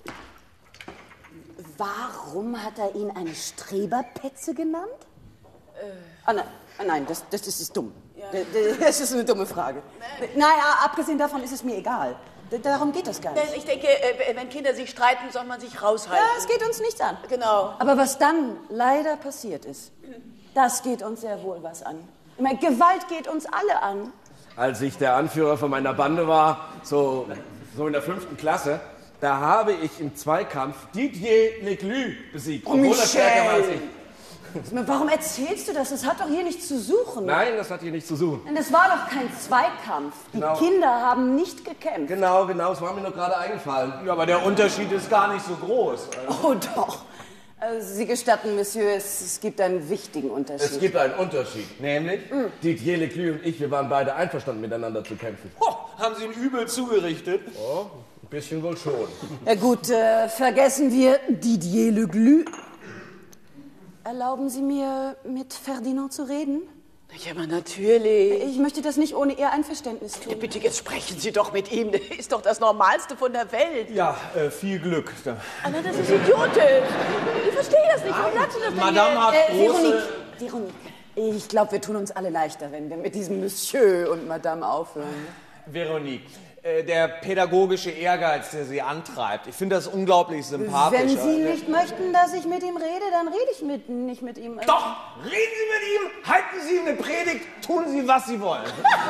warum hat er ihn eine Streberpetze genannt? Äh. Ah, nein, nein das, das, das ist dumm. Ja. Das ist eine dumme Frage. Naja, abgesehen davon ist es mir egal. Darum geht das gar nicht. Ich denke, wenn Kinder sich streiten, soll man sich raushalten. Ja, es geht uns nichts an. Genau. Aber was dann leider passiert ist, das geht uns sehr wohl was an. Ich meine, Gewalt geht uns alle an. Als ich der Anführer von meiner Bande war, so, so in der fünften Klasse, da habe ich im Zweikampf Didier Leclus besiegt. Oh, obwohl er stärker war als ich. Warum erzählst du das? Das hat doch hier nichts zu suchen. Nein, das hat hier nichts zu suchen. Denn es war doch kein Zweikampf. Die genau. Kinder haben nicht gekämpft. Genau, genau, es war mir nur gerade eingefallen. Ja, aber der Unterschied ist gar nicht so groß. Oh doch. Also, Sie gestatten, Monsieur, es, es gibt einen wichtigen Unterschied. Es gibt einen Unterschied. Nämlich, mhm. Didier Leclus und ich, wir waren beide einverstanden, miteinander zu kämpfen. Oh, haben Sie ihn übel zugerichtet? Oh, ein bisschen wohl schon. Ja gut, äh, vergessen wir Didier Leclus. Erlauben Sie mir, mit Ferdinand zu reden? Ja, aber natürlich. Ich möchte das nicht ohne Ihr Einverständnis tun. Ja, bitte, jetzt sprechen Sie doch mit ihm. Das ist doch das Normalste von der Welt. Ja, äh, viel Glück. Aber das ist idiotisch. Ich verstehe das nicht. Warum sagst du das Madame denn hat äh, große... Veronique, Veronique, ich glaube, wir tun uns alle leichter, wenn wir mit diesem Monsieur und Madame aufhören. Veronique, äh, der pädagogische Ehrgeiz, der Sie antreibt, ich finde das unglaublich sympathisch. Wenn Sie nicht möchten, dass ich mit ihm rede, dann rede ich mit, nicht mit ihm. Doch, reden Sie mit ihm, halten Sie ihm eine Predigt, tun Sie, was Sie wollen.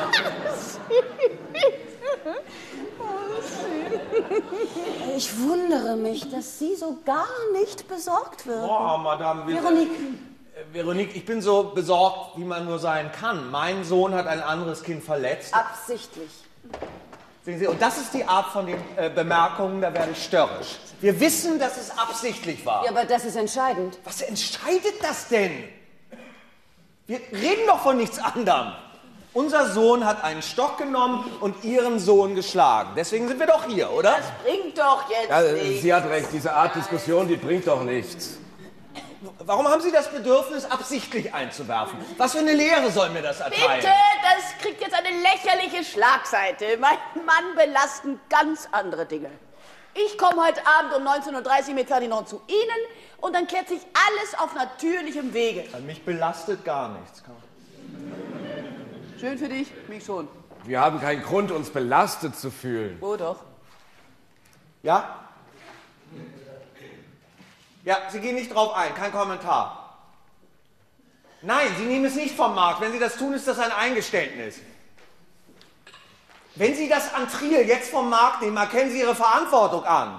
Ich wundere mich, dass Sie so gar nicht besorgt wirken. Oh, Madame, wir, Veronique. Äh, Veronique, ich bin so besorgt, wie man nur sein kann. Mein Sohn hat ein anderes Kind verletzt. Absichtlich. Sehen Sie, und das ist die Art von den äh, Bemerkungen, da werde ich störrisch. Wir wissen, dass es absichtlich war. Ja, aber das ist entscheidend. Was entscheidet das denn? Wir reden doch von nichts anderem. Unser Sohn hat einen Stock genommen und Ihren Sohn geschlagen. Deswegen sind wir doch hier, oder? Das bringt doch jetzt Ja, nichts. sie hat recht, diese Art Diskussion, die bringt doch nichts. Warum haben Sie das Bedürfnis, absichtlich einzuwerfen? Was für eine Lehre soll mir das erteilen? Bitte, das kriegt jetzt eine lächerliche Schlagseite. Meinen Mann belasten ganz andere Dinge. Ich komme heute Abend um neunzehn Uhr dreißig mit Ferdinand zu Ihnen und dann klärt sich alles auf natürlichem Wege. Mich belastet gar nichts. Schön für dich, mich schon. Wir haben keinen Grund, uns belastet zu fühlen. Oh doch. Ja? Ja, Sie gehen nicht drauf ein, kein Kommentar. Nein, Sie nehmen es nicht vom Markt. Wenn Sie das tun, ist das ein Eingeständnis. Wenn Sie das an Triel jetzt vom Markt nehmen, erkennen Sie Ihre Verantwortung an.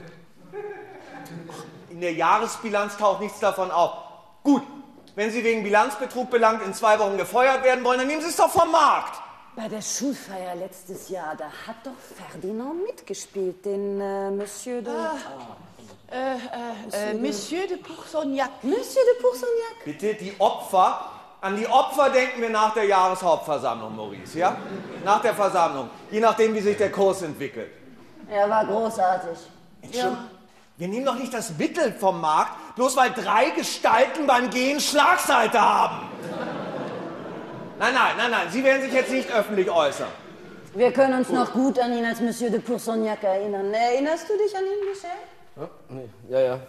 In der Jahresbilanz taucht nichts davon auf. Gut, wenn Sie wegen Bilanzbetrug belangt in zwei Wochen gefeuert werden wollen, dann nehmen Sie es doch vom Markt. Bei der Schulfeier letztes Jahr, da hat doch Ferdinand mitgespielt, den äh, Monsieur de... Ah. Äh, äh, äh, Monsieur de Pourceaugnac. Monsieur de Pourceaugnac. Bitte, die Opfer. An die Opfer denken wir nach der Jahreshauptversammlung, Maurice, ja? Nach der Versammlung. Je nachdem, wie sich der Kurs entwickelt. Er war großartig. Ja. Wir nehmen doch nicht das Mittel vom Markt, bloß weil drei Gestalten beim Gehen Schlagseite haben. Nein, nein, nein, nein, Sie werden sich jetzt nicht öffentlich äußern. Wir können uns noch gut an ihn als Monsieur de Pourceaugnac erinnern. Erinnerst du dich an ihn, Michel? Ja, nee. ja. ja.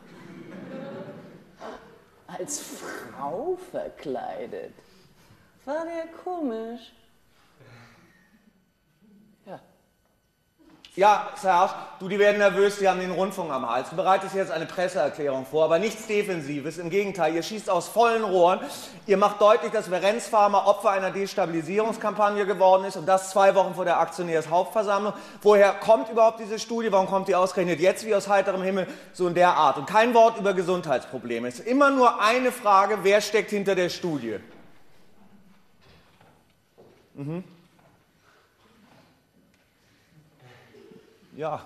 Als Frau verkleidet. War der komisch? Ja. Ja, Serge, du, die werden nervös, die haben den Rundfunk am Hals. Du bereitest jetzt eine Presseerklärung vor, aber nichts Defensives. Im Gegenteil, ihr schießt aus vollen Rohren. Ihr macht deutlich, dass Verenz Pharma Opfer einer Destabilisierungskampagne geworden ist und das zwei Wochen vor der Aktionärshauptversammlung. Woher kommt überhaupt diese Studie? Warum kommt die ausgerechnet jetzt wie aus heiterem Himmel? So in der Art. Und kein Wort über Gesundheitsprobleme. Es ist immer nur eine Frage, wer steckt hinter der Studie? Mhm. Ja.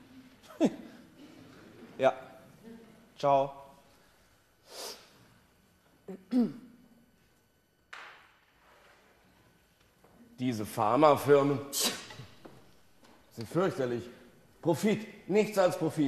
Ja. Ciao. Diese Pharmafirmen sind fürchterlich. Profit, nichts als Profit.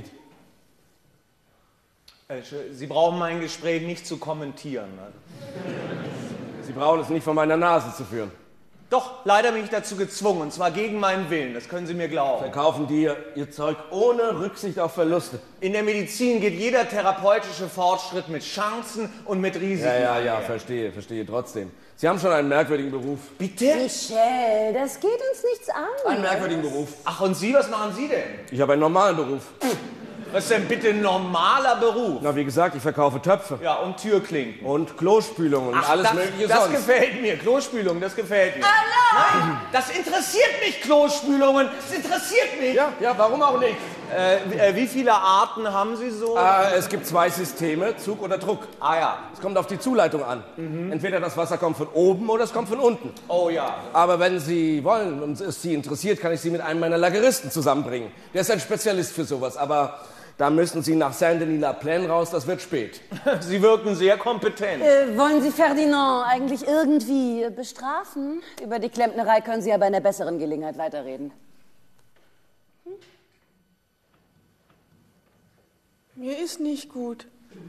Sie brauchen mein Gespräch nicht zu kommentieren. Sie brauchen es nicht von meiner Nase zu führen. Doch, leider bin ich dazu gezwungen, und zwar gegen meinen Willen, das können Sie mir glauben. Verkaufen die ihr Zeug ohne Rücksicht auf Verluste. In der Medizin geht jeder therapeutische Fortschritt mit Chancen und mit Risiken. Ja, ja, ja, verstehe, verstehe trotzdem. Sie haben schon einen merkwürdigen Beruf. Bitte? Michel, das geht uns nichts an. Einen merkwürdigen Beruf. Ach, und Sie, was machen Sie denn? Ich habe einen normalen Beruf. Was ist denn bitte ein normaler Beruf? Na, wie gesagt, ich verkaufe Töpfe. Ja, und Türklinken. Und Klospülungen und Ach, alles das, mögliche das sonst. gefällt mir. Klospülungen, das gefällt mir. Hallo! Nein, das interessiert mich, Klospülungen. Das interessiert mich. Ja, ja, warum auch nicht? Äh, äh, wie viele Arten haben Sie so? Äh, es gibt zwei Systeme, Zug oder Druck. Ah ja. Es kommt auf die Zuleitung an. Mhm. Entweder das Wasser kommt von oben oder es kommt von unten. Oh ja. Aber wenn Sie wollen und es Sie interessiert, kann ich Sie mit einem meiner Lageristen zusammenbringen. Der ist ein Spezialist für sowas, aber da müssen Sie nach Saint-Denis-la-Plaine raus, das wird spät. Sie wirken sehr kompetent. Äh, wollen Sie Ferdinand eigentlich irgendwie bestrafen? Über die Klempnerei können Sie ja bei einer besseren Gelegenheit weiterreden. Hm? Mir ist nicht gut.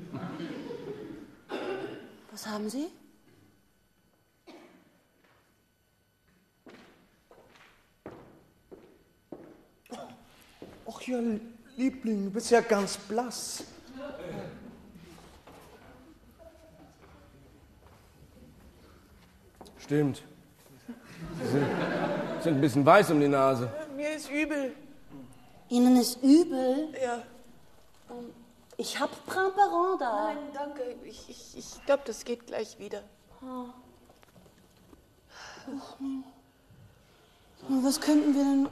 Was haben Sie? Ach ja, Liebling, du bist ja ganz blass. Stimmt. Sie sind, sind ein bisschen weiß um die Nase. Mir ist übel. Ihnen ist übel? Ja. Ich hab Pramperon da. Nein, danke. Ich, ich, ich glaube, das geht gleich wieder. Oh. Was könnten wir denn...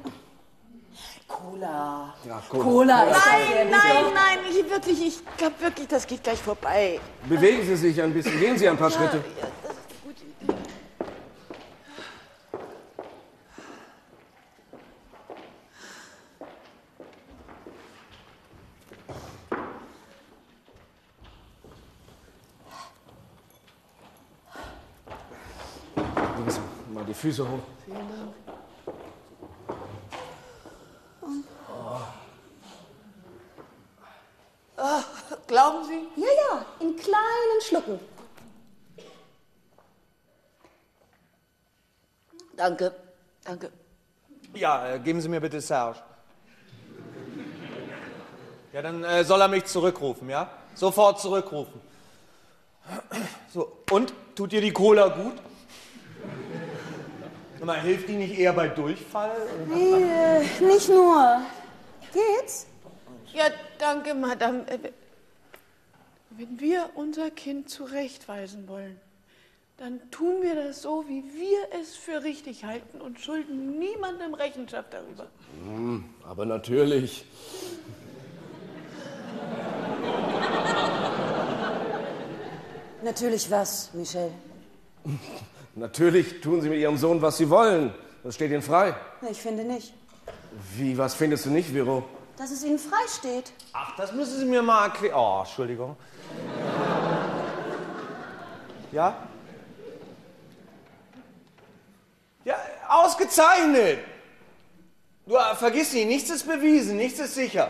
Cola. Ja, Cola. Cola ist Nein, nein, nein, ich wirklich, ich glaube wirklich, das geht gleich vorbei. Bewegen Sie sich ein bisschen, gehen Sie ein paar Schritte. Ja, das ist eine gute Idee. Legen Sie mal die Füße hoch. Vielen Dank. Oh, glauben Sie? Ja, ja, in kleinen Schlucken. Danke, danke. Ja, äh, geben Sie mir bitte Serge. Ja, dann äh, soll er mich zurückrufen, ja? Sofort zurückrufen. So, und? Tut dir die Cola gut? Mal, hilft die nicht eher bei Durchfall? Nee, äh, nicht nur. Geht's? Ja, danke, Madame. Wenn wir unser Kind zurechtweisen wollen, dann tun wir das so, wie wir es für richtig halten und schulden niemandem Rechenschaft darüber. Hm, aber natürlich. Natürlich was, Michel? Natürlich tun Sie mit Ihrem Sohn, was Sie wollen. Das steht Ihnen frei. Ich finde nicht. Wie, was findest du nicht, Vero? dass es Ihnen frei steht. Ach, das müssen Sie mir mal erklären. Oh, Entschuldigung. Ja? Ja, ausgezeichnet. Du, äh, vergiss nicht, nichts ist bewiesen, nichts ist sicher.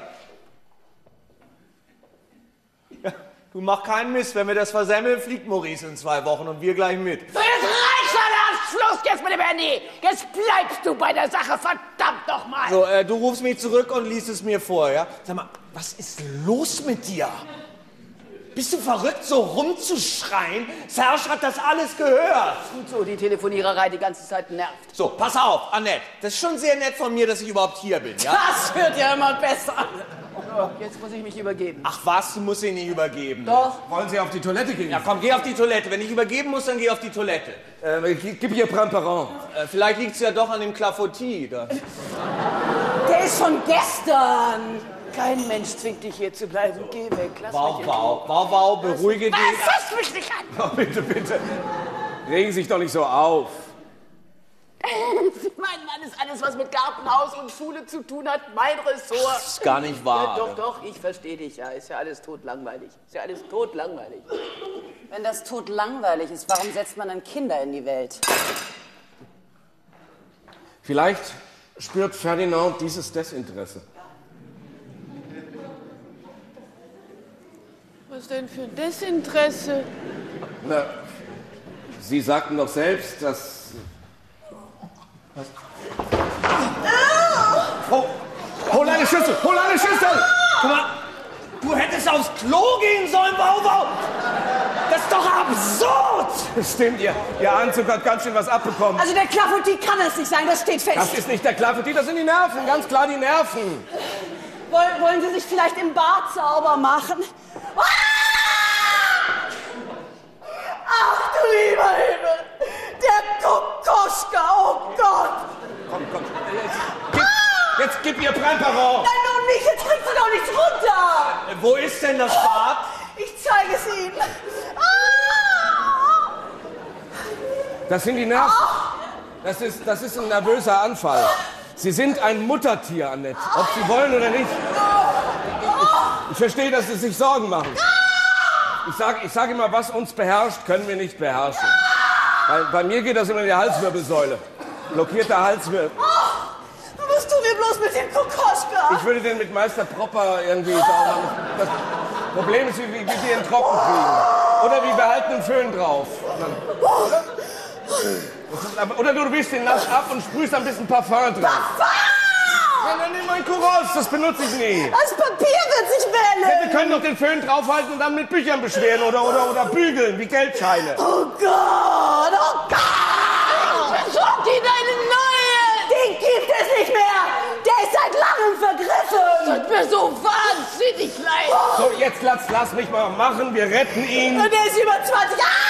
Ja, du mach keinen Mist, wenn wir das versemmeln, fliegt Maurice in zwei Wochen und wir gleich mit. So, jetzt reicht's, Alter! Schluss jetzt mit dem Handy! Jetzt bleibst du bei der Sache, verdammt noch mal! So, äh, du rufst mich zurück und liest es mir vor, ja? Sag mal, was ist los mit dir? Bist du verrückt, so rumzuschreien? Serge hat das alles gehört. Gut so, die Telefoniererei die ganze Zeit nervt. So, pass auf, Annette. Das ist schon sehr nett von mir, dass ich überhaupt hier bin, ja? Das wird ja immer besser. So, jetzt muss ich mich übergeben. Ach was, du musst ihn nicht übergeben. Doch. Wollen Sie auf die Toilette gehen? Ja, komm, geh auf die Toilette. Wenn ich übergeben muss, dann geh auf die Toilette. Äh, gib hier Pramperon. Äh, vielleicht liegt's ja doch an dem Clafoutis. Da. Der ist von gestern. Kein Mensch zwingt dich hier zu bleiben. Geh weg, lass Wow, mich in wow, wow, wow, beruhige dich. Was? Fass mich nicht an! Oh, bitte, bitte. Regen Sie sich doch nicht so auf. Mein Mann ist alles, was mit Gartenhaus und Schule zu tun hat, mein Ressort. Das ist gar nicht wahr. Ja, doch, doch, ich verstehe dich ja. Ist ja alles totlangweilig. Ist ja alles totlangweilig. Wenn das tot langweilig ist, warum setzt man dann Kinder in die Welt? Vielleicht spürt Ferdinand dieses Desinteresse. Was denn für ein Desinteresse? Na, Sie sagten doch selbst, dass... Was? Oh, hol eine Schüssel! Hol eine Schüssel! Guck mal, du hättest aufs Klo gehen sollen, wow, wow. Das ist doch absurd! Stimmt, ihr, ihr Anzug hat ganz schön was abbekommen. Also der Clafoutis kann es nicht sein, das steht fest. Das ist nicht der Clafoutis, das sind die Nerven, ganz klar die Nerven. Woll, wollen Sie sich vielleicht im Bad sauber machen? Ah! Ach du lieber Himmel! Der Kokoschka, oh Gott! Komm, komm, jetzt, gib, jetzt gib ihr Pramperon. Nein, nun nicht, jetzt kriegst du doch nichts runter! Äh, wo ist denn das Bad? Ich zeige es Ihnen. Ah! Das sind die Nerven. Das ist, das ist ein nervöser Anfall. Sie sind ein Muttertier, Annette, ob Sie wollen oder nicht. Ich verstehe, dass Sie sich Sorgen machen. Ich sage ich sag immer, was uns beherrscht, können wir nicht beherrschen. Bei, bei mir geht das immer in die Halswirbelsäule. Blockierter Halswirbel. Oh, was tun wir bloß mit dem Kokoschka? Ich würde den mit Meister Propper irgendwie sauber machen. Das Problem ist, wie, wie wir den trocken kriegen. Oder wir behalten einen Föhn drauf. Oder? Ist, aber, oder du wischst den nass ab und sprühst ein bisschen Parfum drauf. Parfum! Ja, dann nimm mein Kuros, das benutze ich nie. Das Papier wird sich wellen. Ja, wir können doch den Föhn draufhalten und dann mit Büchern beschweren oder, oder, oder bügeln, wie Geldscheine. Oh Gott, oh Gott! Besorg dir deine neue! Den gibt es nicht mehr! Der ist seit langem vergriffen! Tut mir so wahnsinnig leid! So, jetzt lass, lass mich mal machen, wir retten ihn. Und der ist über zwanzig... Ah!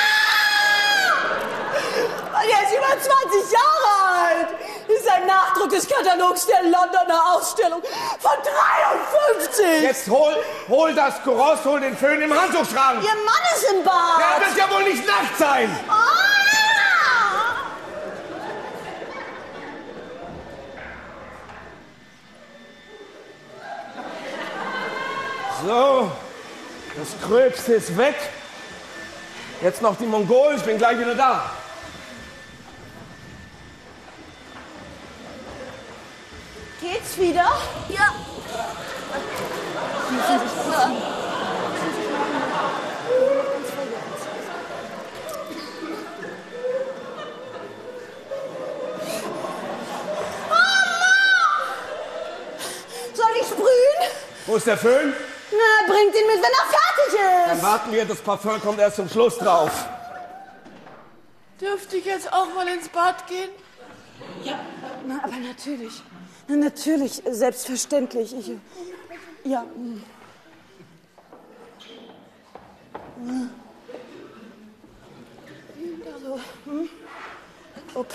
Der ist über zwanzig Jahre alt! Das ist ein Nachdruck des Katalogs der Londoner Ausstellung von dreiundfünfzig! Jetzt hol, hol das Kuros, hol den Föhn im Handtuchschrank. Ihr Mann ist im Bad! Der wird ja wohl nicht nackt sein. Ah! So, das Gröbste ist weg. Jetzt noch die Mongolen, ich bin gleich wieder da. Geht's wieder? Ja. Soll ich sprühen? Wo ist der Föhn? Na, bringt ihn mit, wenn er fertig Dann ist. warten wir, das Parfum kommt erst zum Schluss drauf. Dürfte ich jetzt auch mal ins Bad gehen? Ja, na, aber natürlich. Na, natürlich, selbstverständlich. Ich, ja. Also, hm? Upp.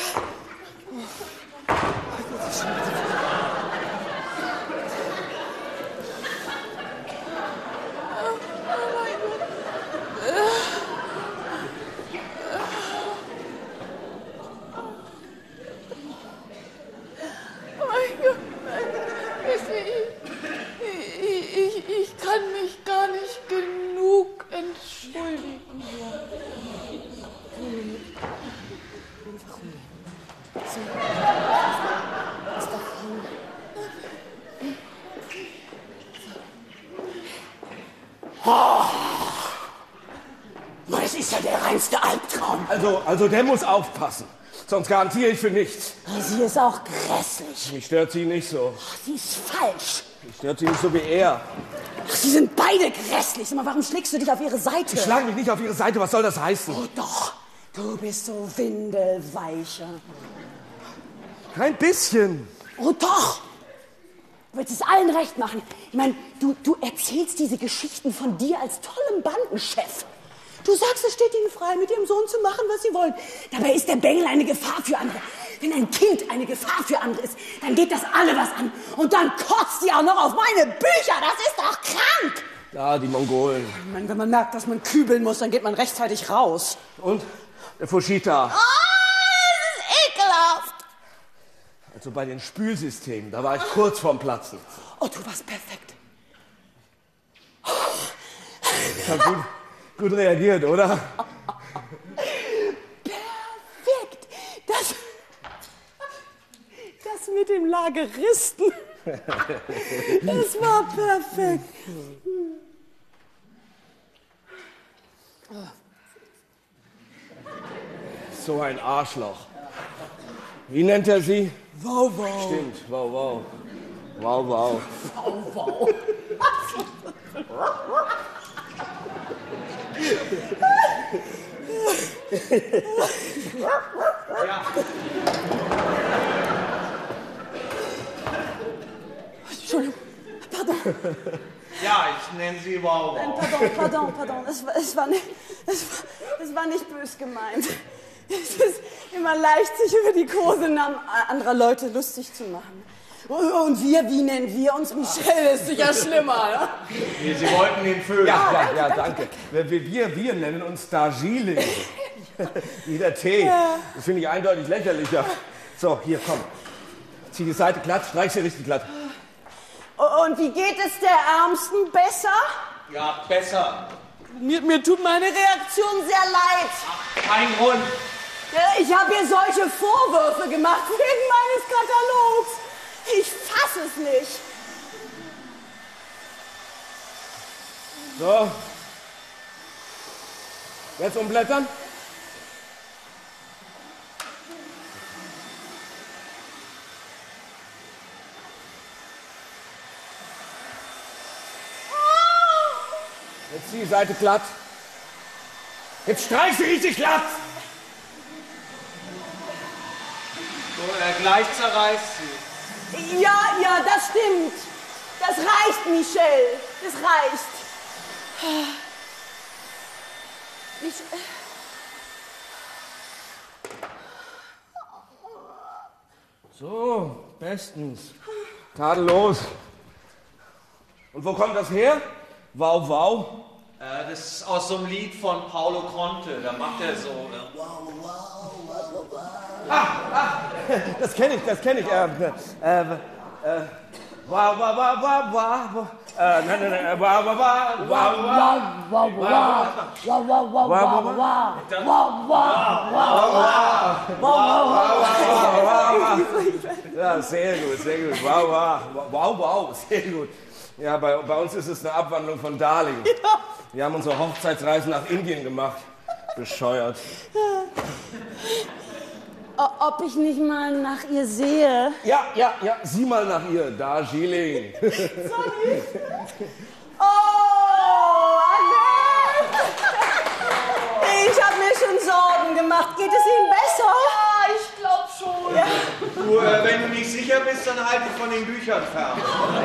ist ja der reinste Albtraum. Also, also der muss aufpassen. Sonst garantiere ich für nichts. Sie ist auch grässlich. Mich stört sie nicht so. Sie ist falsch. Mich stört sie nicht so wie er. Ach, sie sind beide grässlich. Sag mal, warum schlägst du dich auf ihre Seite? Ich schlage mich nicht auf ihre Seite. Was soll das heißen? Oh doch, du bist so windelweicher. Kein bisschen. Oh doch. Du willst es allen recht machen. Ich meine, du, du erzählst diese Geschichten von dir als tollem Bandenchef. Du sagst, es steht ihnen frei, mit ihrem Sohn zu machen, was sie wollen. Dabei ist der Bengel eine Gefahr für andere. Wenn ein Kind eine Gefahr für andere ist, dann geht das alle was an. Und dann kotzt die auch noch auf meine Bücher. Das ist doch krank. Ja, die Mongolen. Ich meine, wenn man merkt, dass man kübeln muss, dann geht man rechtzeitig raus. Und? Der Fushita. Oh, das ist ekelhaft. Also bei den Spülsystemen, da war ich kurz vorm Platzen. Oh, du warst perfekt. Ich hab gut, gut reagiert, oder? Perfekt. Das, das mit dem Lageristen, das war perfekt. So ein Arschloch. Wie nennt er sie? Wow, wow. Stimmt, wow, wow. Wow, wow. Wow, wow. Ja. Entschuldigung, pardon. Ja, ich nenne sie Wow Nein, Wow. pardon, pardon, pardon. Es war, es war, nicht, es war, es war nicht bös gemeint. Es ist immer leicht, sich über die Kosenamen anderer Leute lustig zu machen. Und wir, wie nennen wir uns? Michelle ist sicher schlimmer, ja? Nee, Sie wollten den Vögel. Ja, ja, ja, danke. Wir, wir, wir nennen uns Darjeeling. Wie der Tee. Ja. Das finde ich eindeutig lächerlicher. So, hier, komm. Zieh die Seite glatt, streich sie richtig glatt. Und wie geht es der Ärmsten? Besser? Ja, besser. Mir, mir tut meine Reaktion sehr leid. Kein Grund. Ich habe ihr solche Vorwürfe gemacht wegen meines Katalogs. Ich fass es nicht. So. Jetzt umblättern. Jetzt zieh die Seite glatt. Jetzt streich sie richtig glatt. So, äh, gleich zerreißt sie. Ja, ja, das stimmt. Das reicht, Michelle. Das reicht. Ich, So, bestens. Tadellos. Und wo kommt das her? Wow, wow. Äh, das ist aus so einem Lied von Paolo Conte. Da macht er so. Äh, wow, wow, wow, wow. Ah, ah, das kenne ich, das kenne ich. Äh, äh, äh, wow, wow, wow, wow, wow. Äh, nein, nein, nein, wow, wow, wow, wow, wow, wow, wow, wow, wow, wow, wow, wow, wow. Ja, sehr gut, sehr gut. Wow, wow, wow, wow, sehr gut. Ja, bei, bei uns ist es eine Abwandlung von Darling. Wir haben unsere Hochzeitsreise nach Indien gemacht. Bescheuert. Ob ich nicht mal nach ihr sehe? Ja, ja, ja, sieh mal nach ihr, Darjeeling. Sorry. Oh, Annette! Ich habe mir schon Sorgen gemacht. Geht es Ihnen besser? Ja, ich glaube schon. Ja. Du, äh, wenn du nicht sicher bist, dann halt dich von den Büchern fern.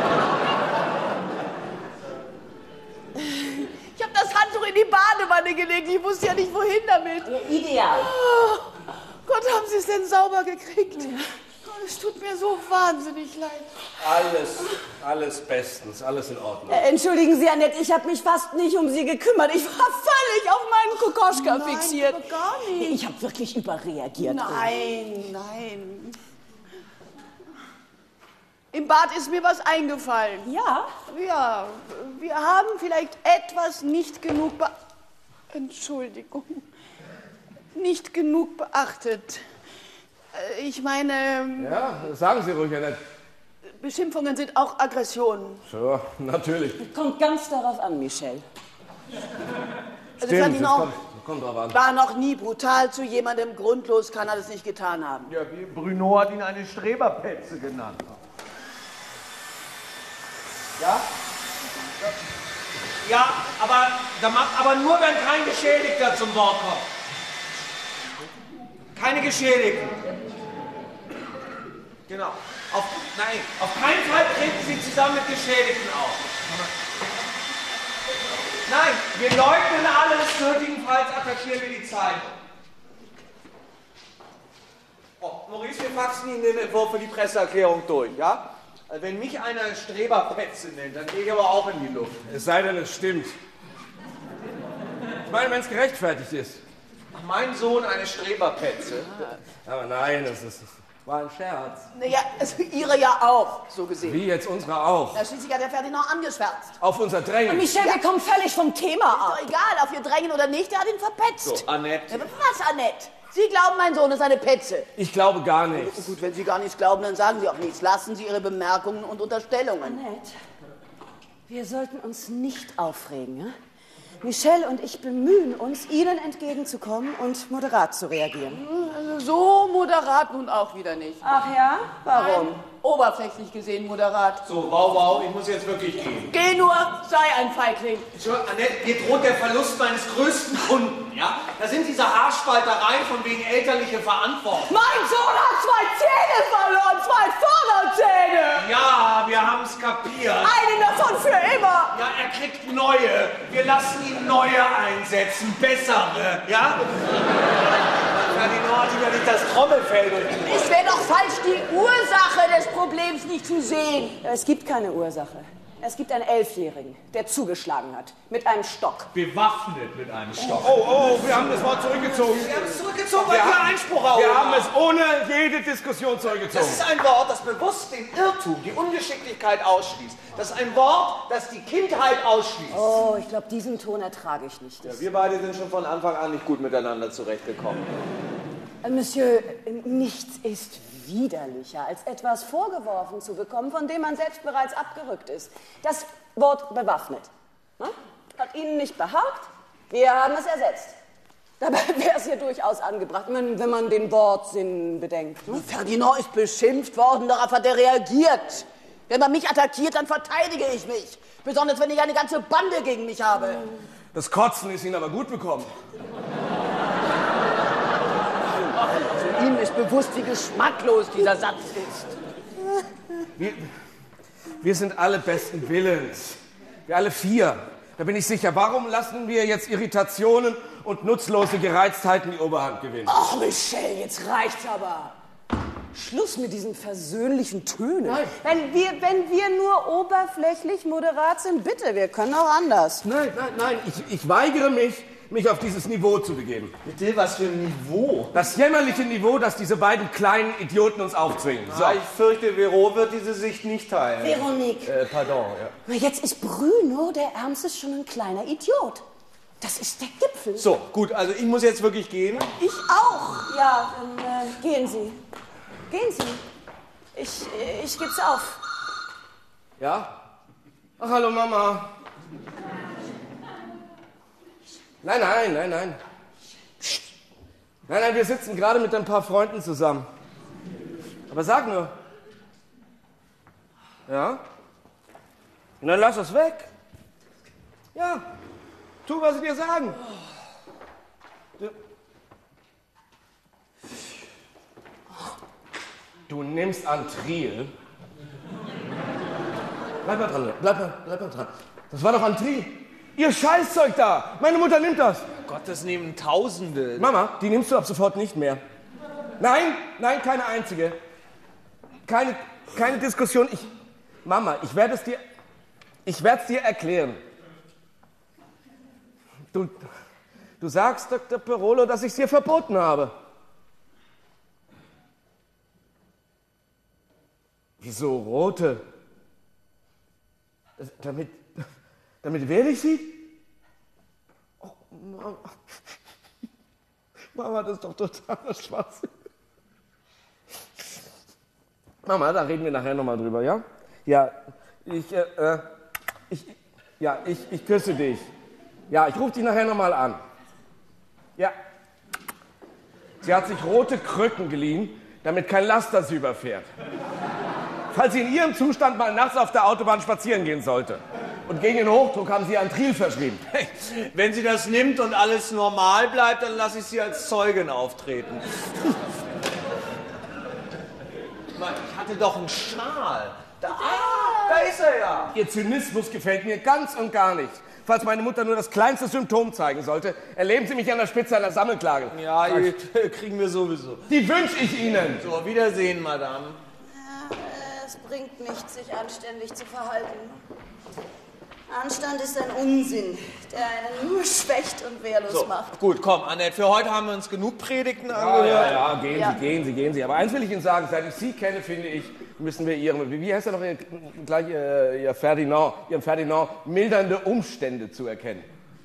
Ich habe das Handtuch in die Badewanne gelegt. Ich wusste ja nicht, wohin damit. Ideal. Oh, Gott, haben Sie es denn sauber gekriegt? Ja. Gott, es tut mir so wahnsinnig leid. Alles, alles bestens, alles in Ordnung. Äh, entschuldigen Sie, Annette, ich habe mich fast nicht um Sie gekümmert. Ich war völlig auf meinen Kokoschka Nein, fixiert. aber gar nicht. Ich habe wirklich überreagiert. Nein, nein. Im Bad ist mir was eingefallen. Ja? Ja, wir haben vielleicht etwas nicht genug be... Entschuldigung. Nicht genug beachtet. Äh, Ich meine, Ja, sagen Sie ruhig, Annette. Beschimpfungen sind auch Aggressionen. So, natürlich. Kommt ganz darauf an, Michelle. Also Stimmt, das Ferdinand, kommt, kommt drauf an. War noch nie brutal zu jemandem, grundlos kann er das nicht getan haben. Ja, wie Bruno hat ihn eine Streberpetze genannt. Ja? Ja, aber, aber nur, wenn kein Geschädigter zum Wort kommt. Keine Geschädigten. Genau. Auf, nein, auf keinen Fall treten Sie zusammen mit Geschädigten auf. Nein, wir leugnen alles, nötigenfalls attackieren wir die Zeitung. Oh, Maurice, wir faxen Ihnen den Entwurf für die Presseerklärung durch, ja? Also wenn mich einer Streberpetze nennt, dann gehe ich aber auch in die Luft. Es sei denn, es stimmt. Ich meine, wenn es gerechtfertigt ist. Ach, mein Sohn eine Streberpetze. Ah. Aber nein, das ist, das war ein Scherz. Naja, also Ihre ja auch, so gesehen. Wie jetzt unsere auch. Da schließlich hat der Ferdinand angeschwärzt. Auf unser Drängen. Michelle, wir kommen völlig vom Thema ab. Ist doch egal, auf Ihr Drängen oder nicht, der hat ihn verpetzt. So, Annette. Ja, was, Annette? Sie glauben, mein Sohn ist eine Petze. Ich glaube gar nichts. Gut, wenn Sie gar nichts glauben, dann sagen Sie auch nichts. Lassen Sie Ihre Bemerkungen und Unterstellungen. Annette, wir sollten uns nicht aufregen. Ja? Michelle und ich bemühen uns, Ihnen entgegenzukommen und moderat zu reagieren. Also so moderat nun auch wieder nicht. Ach ja? Warum? Nein, oberflächlich gesehen moderat. So, wow, wow, ich muss jetzt wirklich gehen. Geh nur, sei ein Feigling. Entschuldigung, Annette, mir droht der Verlust meines größten Kunden, ja? Da sind diese Haarspaltereien von wegen elterliche Verantwortung. Mein Sohn hat zwei Zähne verloren, zwei Vorderzähne. Ja, wir haben's kapiert. Einen davon für immer. Ja, er kriegt neue. Wir lassen ihn neue einsetzen, bessere, ja? Ferdinand hat ihm ja nicht das Trommelfell durchgebrochen. Es wäre doch falsch, die Ursache des Problems nicht zu sehen. Es gibt keine Ursache. Es gibt einen Elfjährigen, der zugeschlagen hat. Mit einem Stock. Bewaffnet mit einem Stock. Oh, oh, wir haben das Wort zurückgezogen. Wir haben es zurückgezogen, weil wir Einspruch auf Wir haben es ohne jede Diskussion zurückgezogen. Das ist ein Wort, das bewusst den Irrtum, die Ungeschicklichkeit ausschließt. Das ist ein Wort, das die Kindheit ausschließt. Oh, ich glaube, diesen Ton ertrage ich nicht. Ja, wir beide sind schon von Anfang an nicht gut miteinander zurechtgekommen. Äh, Monsieur, nichts ist widerlicher, als etwas vorgeworfen zu bekommen, von dem man selbst bereits abgerückt ist. Das Wort bewaffnet. Ne? Hat Ihnen nicht behagt? Wir haben es ersetzt. Dabei wäre es hier durchaus angebracht, wenn, wenn man den Wortsinn bedenkt. Ne? Ferdinand ist beschimpft worden, darauf hat er reagiert. Wenn man mich attackiert, dann verteidige ich mich. Besonders, wenn ich eine ganze Bande gegen mich habe. Das Kotzen ist Ihnen aber gut bekommen. Also ihm ist bewusst, wie geschmacklos dieser Satz ist. Wir, wir sind alle besten Willens. Wir alle vier. Da bin ich sicher. Warum lassen wir jetzt Irritationen und nutzlose Gereiztheiten die Oberhand gewinnen? Ach, Michelle, jetzt reicht's aber. Schluss mit diesen versöhnlichen Tönen. Nein. Wenn wir, wenn wir nur oberflächlich moderat sind, bitte, wir können auch anders. Nein, nein, nein. Ich, ich weigere mich, mich auf dieses Niveau zu begeben. Bitte, was für ein Niveau? Das jämmerliche Niveau, das diese beiden kleinen Idioten uns aufzwingen. So. Ja, ich fürchte, Vero wird diese Sicht nicht teilen. Veronique. Äh, pardon, ja. Na, jetzt ist Bruno, der Ernst ist schon ein kleiner Idiot. Das ist der Gipfel. So, gut, also ich muss jetzt wirklich gehen. Ich auch. Ja, dann äh, gehen Sie. Gehen Sie. Ich, ich geb's auf. Ja? Ach, hallo Mama. Nein, nein, nein, nein. Psst. Nein, nein, wir sitzen gerade mit ein paar Freunden zusammen. Aber sag nur. Ja? Und dann lass es weg. Ja. Tu, was sie dir sagen. Du, du nimmst Antril. Bleib mal dran, bleib mal, bleib mal dran. Das war doch Antril. Ihr Scheißzeug da. Meine Mutter nimmt das. Gott, das nehmen Tausende. Mama, die nimmst du ab sofort nicht mehr. Nein, nein, keine einzige. Keine, keine Diskussion. Ich, Mama, ich werde es dir, ich werde es dir erklären. Du, du sagst, Doktor Perolo, dass ich es dir verboten habe. Wieso rote? Damit, damit werde ich sie? Oh, Mama. Mama, das ist doch totaler Schwachsinn. Mama, da reden wir nachher nochmal drüber, ja? Ja, ich, äh, ich, ja, ich, ich küsse dich. Ja, ich rufe dich nachher nochmal an. Ja. Sie hat sich rote Krücken geliehen, damit kein Laster sie überfährt. Falls sie in ihrem Zustand mal nachts auf der Autobahn spazieren gehen sollte. Und gegen den Hochdruck haben sie Antril verschrieben. Wenn sie das nimmt und alles normal bleibt, dann lasse ich sie als Zeugin auftreten. Ich hatte doch einen Schal. Da, ah, da ist er ja. Ihr Zynismus gefällt mir ganz und gar nicht. Falls meine Mutter nur das kleinste Symptom zeigen sollte, erleben Sie mich an der Spitze einer Sammelklage. Ja, die kriegen wir sowieso. Die wünsche ich Ihnen. So, Wiedersehen, Madame. Ja, es bringt nichts, sich anständig zu verhalten. Anstand ist ein Unsinn, der einen nur schwächt und wehrlos So, macht. gut, komm, Annette, für heute haben wir uns genug Predigten Ja, angehört. ja, ja, gehen Ja. Sie, gehen Sie, gehen Sie. Aber eins will ich Ihnen sagen, seit ich Sie kenne, finde ich, müssen wir Ihrem, wie heißt er noch, Ihr, gleich Ihr, Ihr Ferdinand, Ihrem Ferdinand mildernde Umstände zu erkennen.